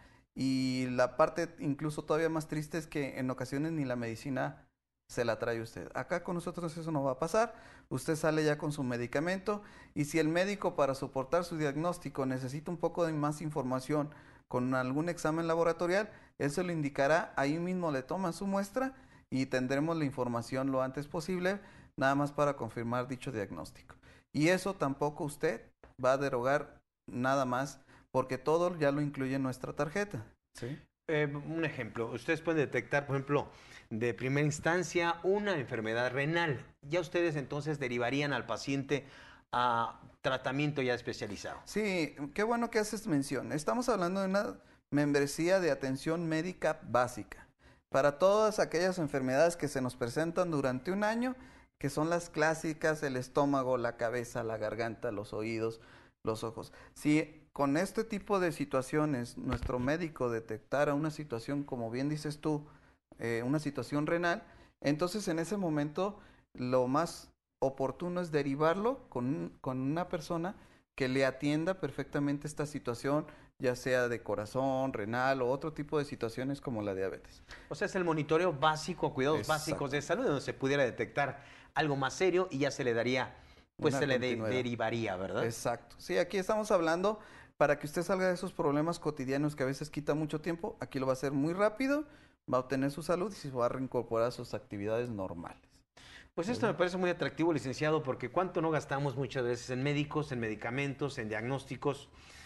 y la parte incluso todavía más triste es que en ocasiones ni la medicina se la trae usted. Acá con nosotros eso no va a pasar. Usted sale ya con su medicamento y si el médico para soportar su diagnóstico necesita un poco de más información con algún examen laboratorial, él se lo indicará, ahí mismo le toman su muestra y tendremos la información lo antes posible, nada más para confirmar dicho diagnóstico. Y eso tampoco usted va a derogar nada más, porque todo ya lo incluye en nuestra tarjeta, ¿sí? Eh, un ejemplo, ustedes pueden detectar, por ejemplo, de primera instancia una enfermedad renal. Ya ustedes entonces derivarían al paciente a tratamiento ya especializado. Sí, qué bueno que haces mención. Estamos hablando de una membresía de atención médica básica para todas aquellas enfermedades que se nos presentan durante un año, que son las clásicas: el estómago, la cabeza, la garganta, los oídos, los ojos. Si con este tipo de situaciones nuestro médico detectara una situación, como bien dices tú, eh, una situación renal, entonces en ese momento lo más oportuno es derivarlo con, con una persona que le atienda perfectamente esta situación, ya sea de corazón, renal o otro tipo de situaciones como la diabetes. O sea, es el monitoreo básico, cuidados Exacto. básicos de salud, donde se pudiera detectar algo más serio y ya se le daría, pues Una se le de- continuidad. derivaría, ¿verdad? Exacto. Sí, aquí estamos hablando para que usted salga de esos problemas cotidianos que a veces quita mucho tiempo. Aquí lo va a hacer muy rápido, va a obtener su salud y se va a reincorporar a sus actividades normales. Pues esto me parece muy atractivo, licenciado, porque cuánto no gastamos muchas veces en médicos, en medicamentos, en diagnósticos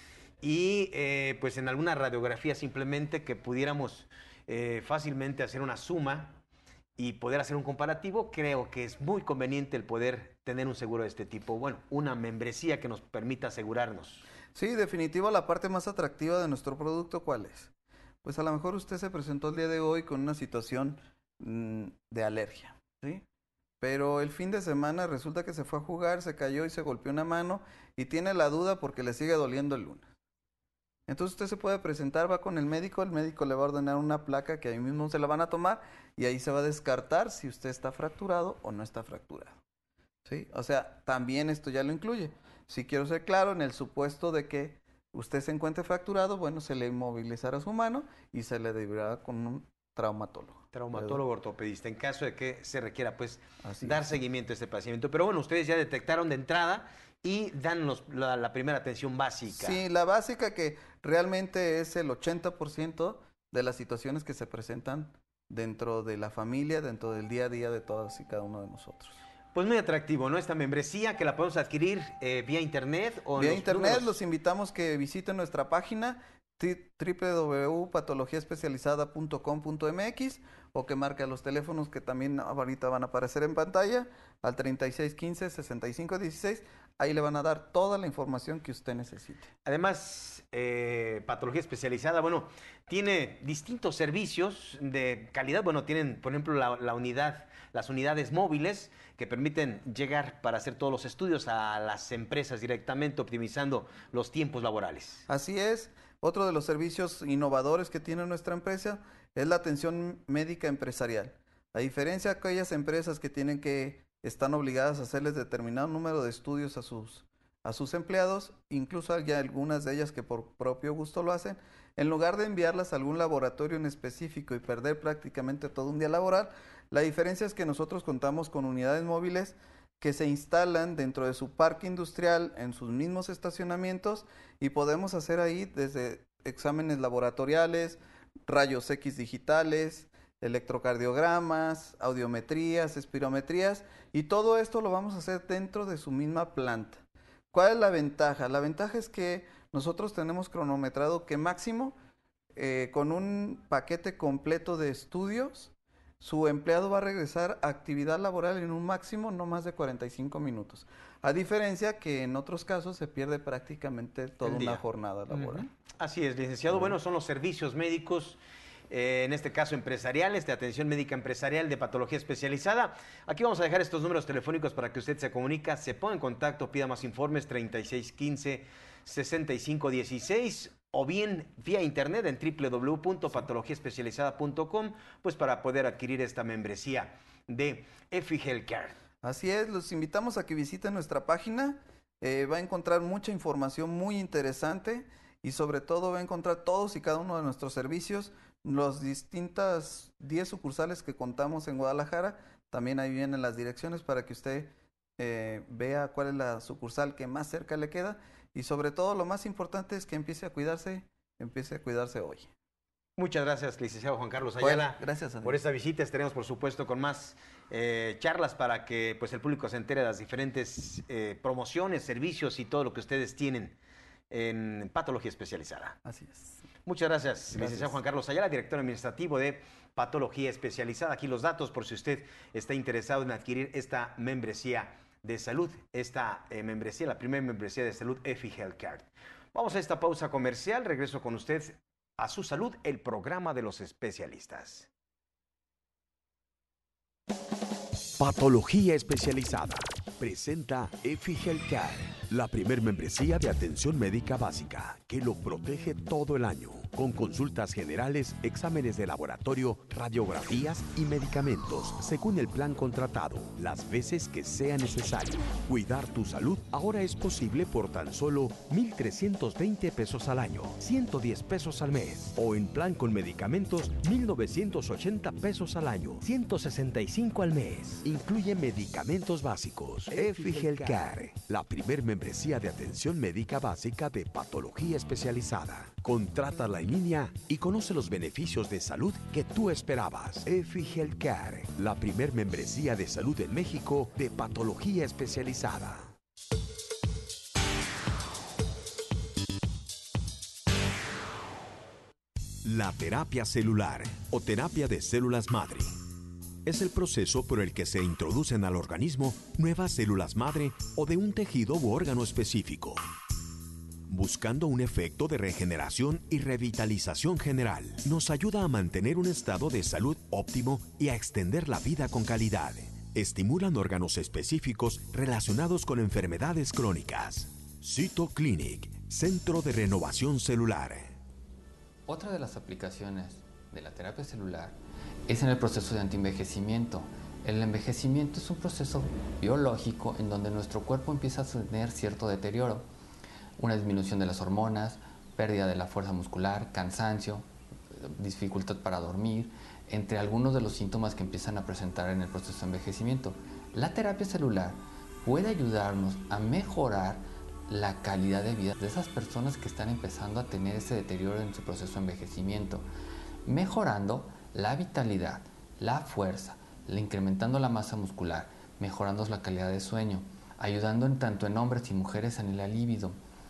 y eh, pues en alguna radiografía simplemente que pudiéramos eh, fácilmente hacer una suma y poder hacer un comparativo. Creo que es muy conveniente el poder tener un seguro de este tipo, bueno, una membresía que nos permita asegurarnos. Sí, definitivo, la parte más atractiva de nuestro producto, ¿cuál es? Pues a lo mejor usted se presentó el día de hoy con una situación mmm, de alergia, ¿sí? Pero el fin de semana resulta que se fue a jugar, se cayó y se golpeó una mano y tiene la duda porque le sigue doliendo el lunes. Entonces usted se puede presentar, va con el médico, el médico le va a ordenar una placa que ahí mismo se la van a tomar y ahí se va a descartar si usted está fracturado o no está fracturado, ¿sí? O sea, también esto ya lo incluye. Si quiero ser claro, en el supuesto de que usted se encuentre fracturado, bueno, se le inmovilizará su mano y se le deberá con un traumatólogo. Traumatólogo ortopedista, en caso de que se requiera, pues, Así dar es. seguimiento a este paciente. Pero bueno, ustedes ya detectaron de entrada y dan los- la, la primera atención básica. Sí, la básica, que realmente es el ochenta por ciento de las situaciones que se presentan dentro de la familia, dentro del día a día de todos y cada uno de nosotros. Pues muy atractivo, ¿no? Esta membresía que la podemos adquirir eh, vía internet o en Vía los internet, números. los invitamos que visiten nuestra página w w w punto patología especializada punto com punto m x o que marque a los teléfonos que también ahorita van a aparecer en pantalla al treinta y seis quince, sesenta y cinco dieciséis. Ahí le van a dar toda la información que usted necesite. Además, eh, patología especializada, bueno, tiene distintos servicios de calidad. Bueno, tienen, por ejemplo, la, la unidad, las unidades móviles que permiten llegar para hacer todos los estudios a las empresas directamente, optimizando los tiempos laborales. Así es. Otro de los servicios innovadores que tiene nuestra empresa es la atención médica empresarial. A diferencia de aquellas empresas que tienen que están obligadas a hacerles determinado número de estudios a sus, a sus empleados, incluso hay algunas de ellas que por propio gusto lo hacen, en lugar de enviarlas a algún laboratorio en específico y perder prácticamente todo un día laboral, la diferencia es que nosotros contamos con unidades móviles que se instalan dentro de su parque industrial, en sus mismos estacionamientos, y podemos hacer ahí desde exámenes laboratoriales, rayos X digitales, electrocardiogramas, audiometrías, espirometrías, y todo esto lo vamos a hacer dentro de su misma planta. ¿Cuál es la ventaja? La ventaja es que nosotros tenemos cronometrado que máximo, eh, con un paquete completo de estudios, su empleado va a regresar a actividad laboral en un máximo no más de cuarenta y cinco minutos. A diferencia que en otros casos se pierde prácticamente toda El día. una jornada laboral. Uh-huh. Así es, licenciado. Uh-huh. Bueno, son los servicios médicos, eh, en este caso empresariales, de atención médica empresarial, de patología especializada. Aquí vamos a dejar estos números telefónicos para que usted se comunica, se ponga en contacto, pida más informes, treinta y seis quince, sesenta y cinco dieciséis, o bien vía internet en w w w punto patología especializada punto com, pues para poder adquirir esta membresía de EFI Healthcare. Así es, los invitamos a que visiten nuestra página, eh, va a encontrar mucha información muy interesante y sobre todo va a encontrar todos y cada uno de nuestros servicios, los distintas diez sucursales que contamos en Guadalajara, también ahí vienen las direcciones para que usted eh, vea cuál es la sucursal que más cerca le queda y sobre todo lo más importante es que empiece a cuidarse, empiece a cuidarse hoy. Muchas gracias, licenciado Juan Carlos Ayala. Bueno, gracias a por esta visita. Estaremos, por supuesto, con más eh, charlas para que pues, el público se entere de las diferentes eh, promociones, servicios y todo lo que ustedes tienen en patología especializada. Así es. Muchas gracias, gracias. licenciado Juan Carlos Ayala, director administrativo de Patología Especializada. Aquí los datos por si usted está interesado en adquirir esta membresía de salud, esta eh, membresía, la primera membresía de salud EFI Healthcare. Vamos a esta pausa comercial, regreso con usted a Su Salud, el programa de los especialistas. Patología Especializada presenta EFI Healthcare, la primer membresía de atención médica básica que lo protege todo el año, con consultas generales, exámenes de laboratorio, radiografías y medicamentos, según el plan contratado, las veces que sea necesario. Cuidar tu salud ahora es posible por tan solo mil trescientos veinte pesos al año, ciento diez pesos al mes, o en plan con medicamentos, mil novecientos ochenta pesos al año, ciento sesenta y cinco al mes. Incluye medicamentos básicos. EFI Healthcare, la primer membresía de atención médica básica de patología especializada. Contrátala en línea y conoce los beneficios de salud que tú esperabas. EFI Healthcare, la primer membresía de salud en México de patología especializada. La terapia celular o terapia de células madre es el proceso por el que se introducen al organismo nuevas células madre o de un tejido u órgano específico, buscando un efecto de regeneración y revitalización general. Nos ayuda a mantener un estado de salud óptimo y a extender la vida con calidad. Estimulan órganos específicos relacionados con enfermedades crónicas. Cytoclinic, Centro de Renovación Celular. Otra de las aplicaciones de la terapia celular es en el proceso de antienvejecimiento. El envejecimiento es un proceso biológico en donde nuestro cuerpo empieza a tener cierto deterioro. Una disminución de las hormonas, pérdida de la fuerza muscular, cansancio, dificultad para dormir, entre algunos de los síntomas que empiezan a presentar en el proceso de envejecimiento. La terapia celular puede ayudarnos a mejorar la calidad de vida de esas personas que están empezando a tener ese deterioro en su proceso de envejecimiento, mejorando la vitalidad, la fuerza, incrementando la masa muscular, mejorando la calidad de sueño, ayudando en tanto en hombres y mujeres en el líbido,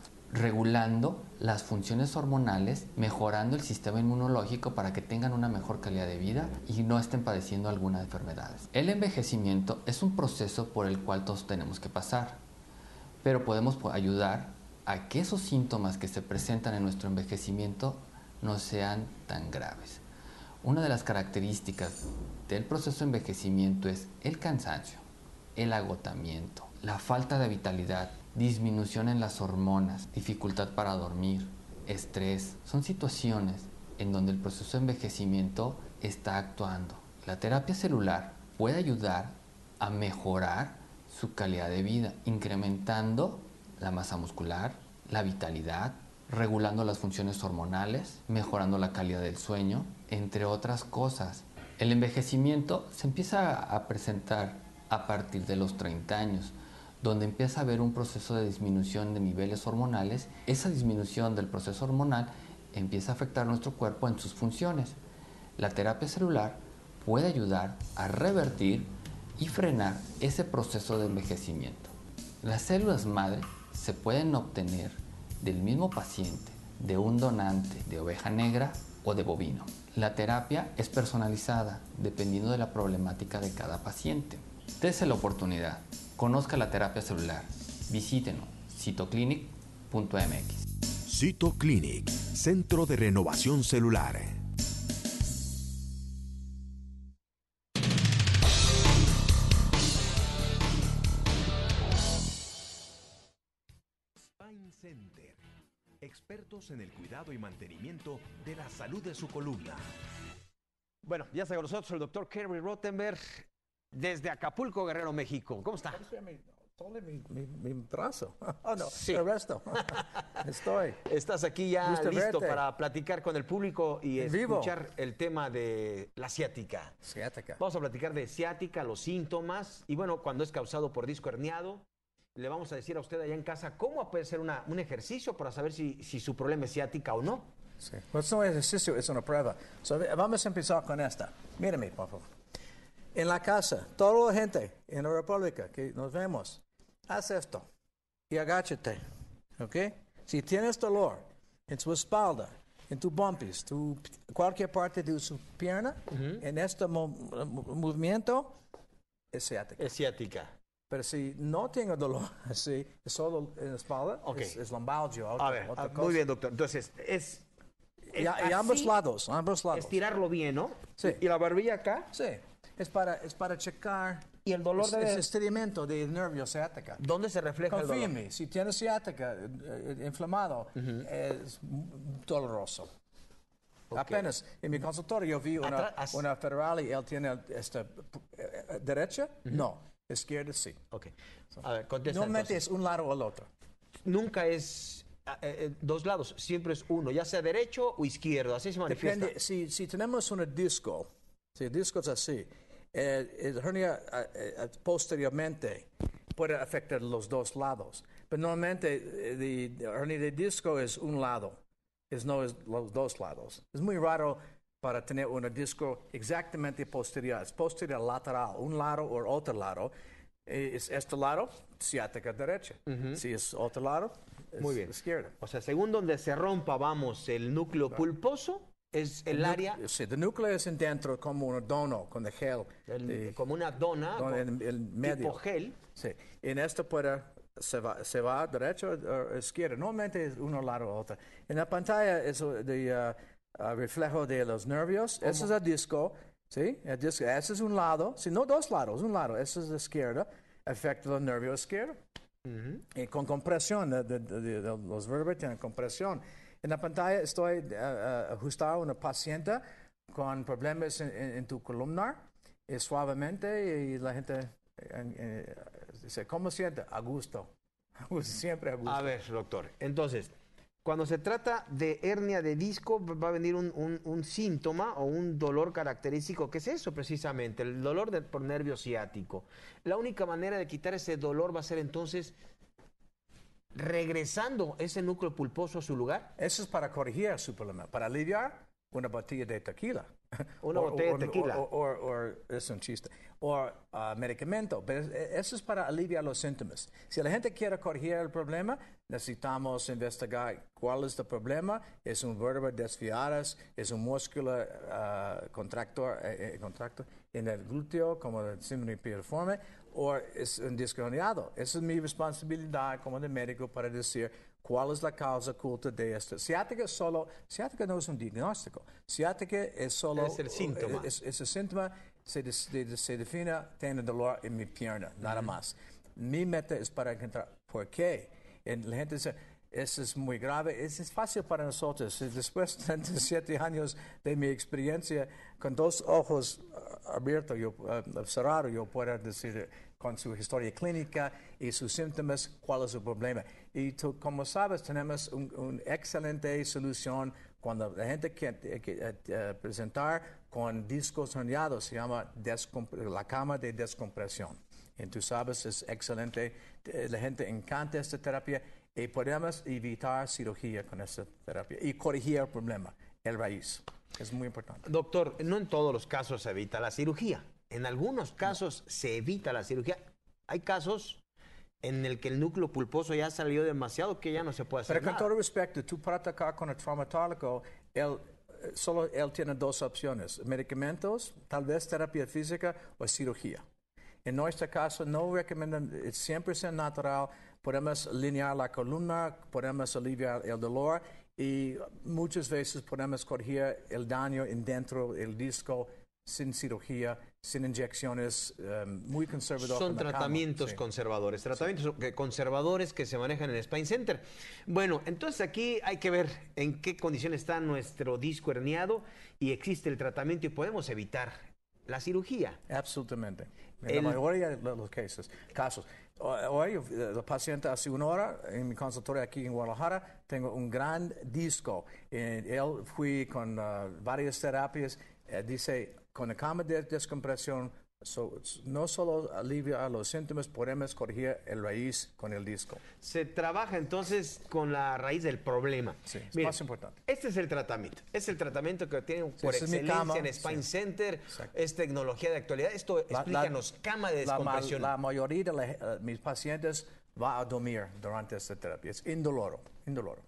regulando las funciones hormonales, mejorando el sistema inmunológico para que tengan una mejor calidad de vida y no estén padeciendo alguna enfermedad. El envejecimiento es un proceso por el cual todos tenemos que pasar, pero podemos ayudar a que esos síntomas que se presentan en nuestro envejecimiento no sean tan graves. Una de las características del proceso de envejecimiento es el cansancio, el agotamiento, la falta de vitalidad, disminución en las hormonas, dificultad para dormir, estrés. Son situaciones en donde el proceso de envejecimiento está actuando. La terapia celular puede ayudar a mejorar su calidad de vida, incrementando la masa muscular, la vitalidad, regulando las funciones hormonales, mejorando la calidad del sueño, entre otras cosas. El envejecimiento se empieza a presentar a partir de los treinta años, donde empieza a haber un proceso de disminución de niveles hormonales. Esa disminución del proceso hormonal empieza a afectar a nuestro cuerpo en sus funciones. La terapia celular puede ayudar a revertir y frenar ese proceso de envejecimiento. Las células madre se pueden obtener del mismo paciente, de un donante de oveja negra o de bovino. La terapia es personalizada dependiendo de la problemática de cada paciente. Dese la oportunidad, conozca la terapia celular, visítenos cytoclinic punto m x. Cytoclinic, Centro de Renovación Celular. Spine Center, expertos en el cuidado y mantenimiento de la salud de su columna. Bueno, ya está con nosotros el doctor Kerry Rottenberg desde Acapulco, Guerrero, México. ¿Cómo está? Solo mi, mi, mi brazo. Oh, no, sí. El resto. Estoy. Estás aquí ya Gusto listo verte. para platicar con el público y En vivo. escuchar el tema de la ciática. Ciática. Vamos a platicar de ciática, los síntomas y bueno, cuando es causado por disco herniado. Le vamos a decir a usted allá en casa cómo puede ser una, un ejercicio para saber si, si su problema es ciática o no. Sí. Pues no es ejercicio, es una prueba. So, vamos a empezar con esta. Mírame, por favor. En la casa, toda la gente en la República que nos vemos, haz esto y agáchate, ¿ok? Si tienes dolor en tu espalda, en tu bumpis, tu, cualquier parte de su pierna, Ujú. en este mo- mo- movimiento, es ciática. Es ciática. Pero si no tengo dolor así, es solo en la espalda, Ok. es, es lumbalgia. Otra, A ver, otra ah, cosa. muy bien, doctor. Entonces, es... Y, es a- y ambos así, lados, ambos lados. estirarlo bien, ¿no? Sí. Y la barbilla acá. Sí, es para, es para checar. Y el dolor es, debe- es estiramiento del nervio ciática. ¿Dónde se refleja el Confía en dolor? mí, si tienes ciática eh, eh, inflamado, es doloroso. Apenas en mi consultorio yo vi una, Atrás- as- una federal y él tiene esta eh, eh, derecha, no, izquierda sí. Ok. A ver, contesta Normalmente entonces. es un lado o el otro. Nunca es ah, eh, eh, dos lados, siempre es uno, ya sea derecho o izquierdo, así se manifiesta. Depende, si, si tenemos una disco, si el disco es así, eh, el hernia eh, eh, posteriormente puede afectar los dos lados. Pero normalmente eh, the- the hernia de disco es un lado, es no es los dos lados. Es muy raro para tener una disco exactamente posterior, es posterior lateral, un lado o otro lado. Eh, Es este lado, ciática derecha. Si es otro lado, es Muy bien. izquierda. O sea, según donde se rompa, vamos, el núcleo pulposo, es el nu- área, Sí, el núcleo es en dentro como un dono con el gel. el- de- como una dona, don- con- en el medio. tipo gel. Sí. En esto puede, se va, se va derecho o izquierda. Normalmente es uno lado o otro. En la pantalla es el reflejo de los nervios. Ese es el disco. ¿Sí? El disco. Ese es un lado. Si no, dos lados. Un lado. Ese es la izquierda. Afecta el nervio izquierdo. Y con compresión. De, de- de- de- de los vértebras tienen compresión. En la pantalla estoy uh, uh, ajustando a una paciente con problemas en, en- en tu columnar. Y suavemente. Y la gente eh, eh, dice, ¿cómo siente? A gusto. A gusto, siempre a gusto. A ver, doctor, entonces, cuando se trata de hernia de disco, va a venir un, un- un síntoma o un dolor característico, que es eso precisamente, el dolor de- por nervio ciático. La única manera de quitar ese dolor va a ser entonces regresando ese núcleo pulposo a su lugar. Eso es para corregir su problema. Para aliviar, una botella de tequila. Una O- botella o- de tequila. O, o- o- es un chiste. O ah, medicamento. Pero es- eso es para aliviar los síntomas. Si la gente quiere corregir el problema, necesitamos investigar cuál es el problema. Es un vértebra desviadas, es un músculo ah, contractor, eh, eh, contractor en el glúteo, como el síndrome piriforme, o es un disco herniado. Esa es mi responsabilidad como de médico para decir cuál es la causa oculta de esto. Ciática solo, ciática no es un diagnóstico. Ciática es solo... Es el síntoma. Es, es el síntoma, se, des- de- se define, tengo dolor en mi pierna, nada más. Mi meta es para encontrar por qué. Y la gente dice, eso es muy grave. Es, es fácil para nosotros. Después de treinta y siete años de mi experiencia, con dos ojos uh, abiertos, yo, uh, cerrados, yo puedo decir con su historia clínica y sus síntomas cuál es su problema. Y tú, como sabes, tenemos un- una excelente solución cuando la gente quiere que, eh, presentar con discos herniados, se llama descomp- la cama de descompresión. Y tú sabes, es excelente. Eh, La gente encanta esta terapia y podemos evitar cirugía con esta terapia y corregir el problema, el raíz. Es muy importante. Doctor, no en todos los casos se evita la cirugía. En algunos casos se evita la cirugía. Hay casos en el que el núcleo pulposo ya salió demasiado que ya no se puede hacer Pero con nada. todo respeto, tú para atacar con el traumatólogo, él, eh, solo él tiene dos opciones, medicamentos, tal vez terapia física o cirugía. En nuestro caso, no recomiendan, es cien por ciento natural, podemos alinear la columna, podemos aliviar el dolor y muchas veces podemos corregir el daño en dentro del disco sin cirugía, sin inyecciones, um, muy conservador. Son con la cama. tratamientos Sí. conservadores, tratamientos que- conservadores que se manejan en el Spine Center. Bueno, entonces aquí hay que ver en qué condición está nuestro disco herniado y existe el tratamiento y podemos evitar la cirugía. Absolutamente. En El- la mayoría de los casos. casos. Hoy, el paciente hace una hora en mi consultorio aquí en Guadalajara, tengo un gran disco. Eh, él fui con uh, varias terapias. Eh, dice, con la cama de descompresión, so- no solo alivia los síntomas, podemos corregir el raíz con el disco. Se trabaja entonces con la raíz del problema. Sí, es Miren, más importante. Este es el tratamiento. Es el tratamiento que tienen Sí, por esa es mi excelencia cama, en Spine sí. Center. Exacto. Es tecnología de actualidad. Esto, La- la- explícanos, cama de La, ma- descompresión. la mayoría de la- eh, mis pacientes va a dormir durante esta terapia. Es indoloro, indoloro.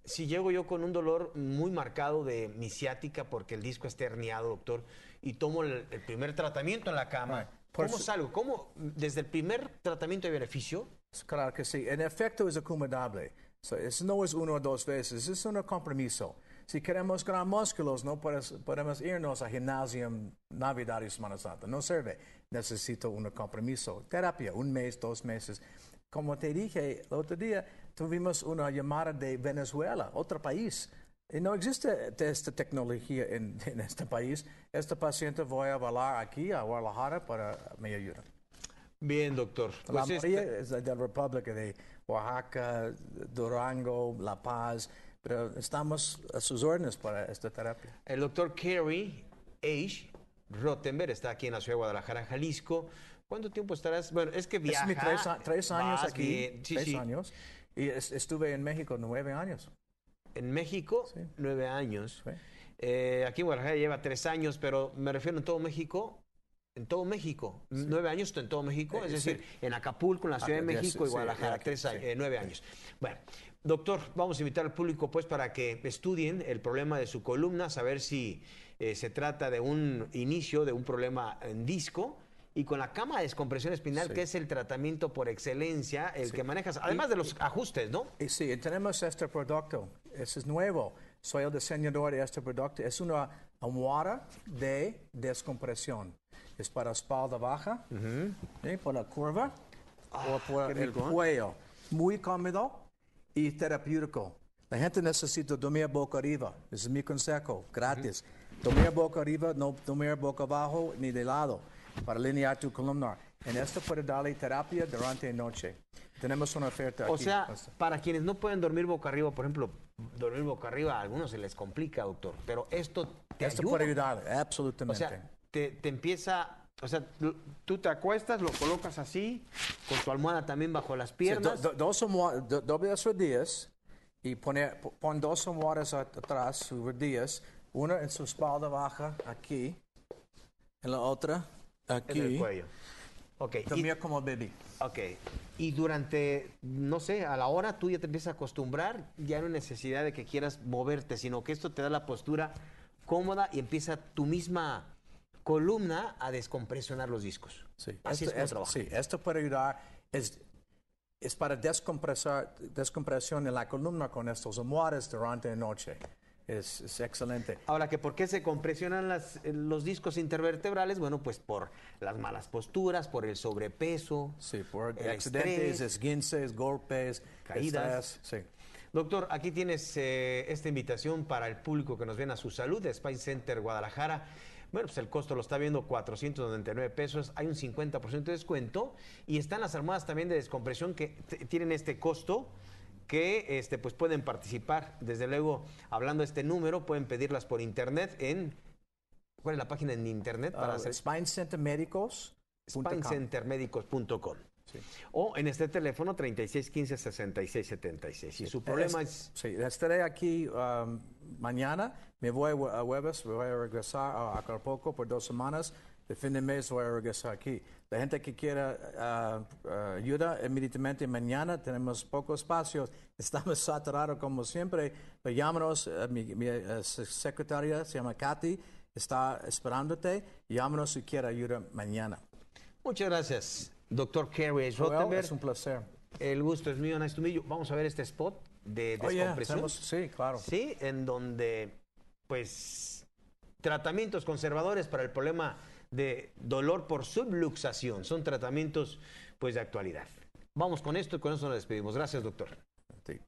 si llego yo con un dolor muy marcado de mi ciática porque el disco está herniado, doctor, y tomo el, el primer tratamiento en la cama, right. ¿Cómo su... salgo? ¿Cómo, desde el primer tratamiento de beneficio? Claro que sí. En efecto es acumulable. So, eso no es uno o dos veces, es un compromiso. Si queremos ganar músculos, no podemos, podemos irnos a gimnasio Navidad y Semana Santa. No sirve. Necesito un compromiso. Terapia, un mes, dos meses. Como te dije el otro día, tuvimos una llamada de Venezuela, otro país. Y no existe esta tecnología en, en este país. Este paciente voy a hablar aquí a Guadalajara para me ayudar. Bien, doctor. La pues mayoría este... es de la República de Oaxaca, Durango, La Paz, pero estamos a sus órdenes para esta terapia. El doctor Kerry H. Rottenberg está aquí en la ciudad de Guadalajara, Jalisco. ¿Cuánto tiempo estarás? Bueno, es que viaja. Es mi tres, tres años vas, aquí, sí, tres sí. años. Y es, estuve en México nueve años. En México, sí. nueve años. Sí. Eh, aquí en Guadalajara lleva tres años, pero me refiero en todo México. En todo México. Sí. Nueve años en todo México. Es decir, sí. en Acapulco, en la Ciudad de México sí, y Guadalajara. Sí, tres años, sí. eh, nueve años. Bueno, doctor, vamos a invitar al público pues para que estudien el problema de su columna, saber si eh, se trata de un inicio de un problema en disco. Y con la cama de descompresión espinal, sí. que es el tratamiento por excelencia, el sí. que manejas, además y, de los ajustes, ¿no? Y sí, tenemos este producto, ese es nuevo, soy el diseñador de este producto, es una almohada de descompresión, es para espalda baja, uh-huh. ¿sí? por la curva, ah, o por el rico, cuello, ¿eh? Muy cómodo y terapéutico. La gente necesita dormir boca arriba, ese es mi consejo, gratis. Uh-huh. Dormir boca arriba, no dormir boca abajo ni de lado. Para alinear tu columna. En esto puede darle terapia durante la noche. Tenemos una oferta aquí. O sea, para quienes no pueden dormir boca arriba, por ejemplo, dormir boca arriba, a algunos se les complica, doctor. Pero esto te Esto ayuda. puede ayudar, absolutamente. O sea, te, te empieza... O sea, tú te acuestas, lo colocas así, con tu almohada también bajo las piernas. Sí, do, do, dos almohadas, do, doble las rodillas y pone, pon dos almohadas atrás, sus rodillas, una en su espalda baja, aquí, en la otra... Aquí. En el cuello. Okay. Dormir y, como bebé. Ok. Y durante, no sé, a la hora tú ya te empiezas a acostumbrar, ya no hay necesidad de que quieras moverte, sino que esto te da la postura cómoda y empieza tu misma columna a descompresionar los discos. Sí. Así esto, es como esto, trabaja. Sí, esto puede ayudar. Es, es para descompresar, descompresión en la columna con estos almohadas durante la noche. Es, es excelente. Ahora, que ¿por qué se compresionan las, los discos intervertebrales? Bueno, pues por las malas posturas, por el sobrepeso. Sí, por accidentes, esguinces, golpes, caídas. Estrés, sí. Doctor, aquí tienes eh, esta invitación para el público que nos ven a su salud de Spine Center Guadalajara. Bueno, pues el costo lo está viendo cuatrocientos noventa y nueve pesos, hay un cincuenta por ciento de descuento y están las almohadas también de descompresión que tienen este costo, que este, pues pueden participar. Desde luego, hablando de este número, pueden pedirlas por internet en... ¿Cuál es la página en internet? Para uh, hacer? Spine Center Médicos. spine center médicos punto com. Sí. O en este teléfono treinta y seis quince sesenta y seis setenta y seis. Si sí. su problema es... Sí, estaré aquí um, mañana. Me voy a jueves, voy a regresar a Acapulco por dos semanas. De fin de mes voy a regresar aquí. La gente que quiera uh, uh, ayuda inmediatamente mañana, tenemos poco espacio, estamos saturados como siempre, pero llámanos, uh, mi, mi uh, secretaria se llama Katy, está esperándote, llámanos si quiere ayuda mañana. Muchas gracias, doctor Kerry Rottenberg. Well, es un placer. El gusto es mío, nice to meet you. Vamos a ver este spot de descompresión. Oh, yeah. Sí, claro. Sí, en donde, pues, tratamientos conservadores para el problema de dolor por subluxación. Son tratamientos, pues, de actualidad. Vamos con esto y con eso nos despedimos. Gracias, doctor. Sí.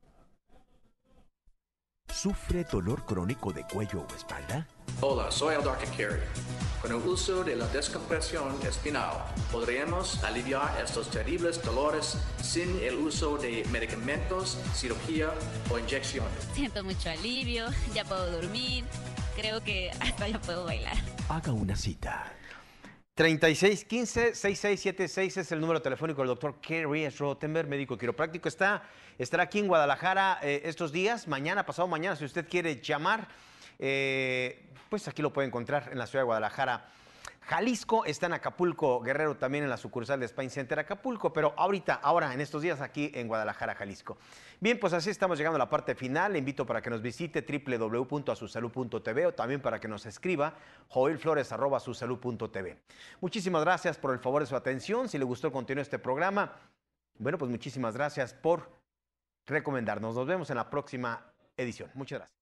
¿Sufre dolor crónico de cuello o espalda? Hola, soy el doctor Kerry. Con el uso de la descompresión espinal, podremos aliviar estos terribles dolores sin el uso de medicamentos, cirugía o inyecciones. Siento mucho alivio, ya puedo dormir, creo que hasta ya puedo bailar. Haga una cita. treinta y seis quince, sesenta y seis setenta y seis es el número telefónico del doctor Kerry Rottenberg, médico quiropráctico. Está, estará aquí en Guadalajara eh, estos días, mañana, pasado mañana, si usted quiere llamar, eh, pues aquí lo puede encontrar en la ciudad de Guadalajara, Jalisco, está en Acapulco, Guerrero, también en la sucursal de Spine Center Acapulco, pero ahorita, ahora, en estos días aquí en Guadalajara, Jalisco. Bien, pues así estamos llegando a la parte final. Le invito para que nos visite doble u doble u doble u punto a su salud punto t v o también para que nos escriba joelflores arroba a su salud punto t v. Muchísimas gracias por el favor de su atención. Si le gustó el contenido de este programa, bueno, pues muchísimas gracias por recomendarnos. Nos vemos en la próxima edición. Muchas gracias.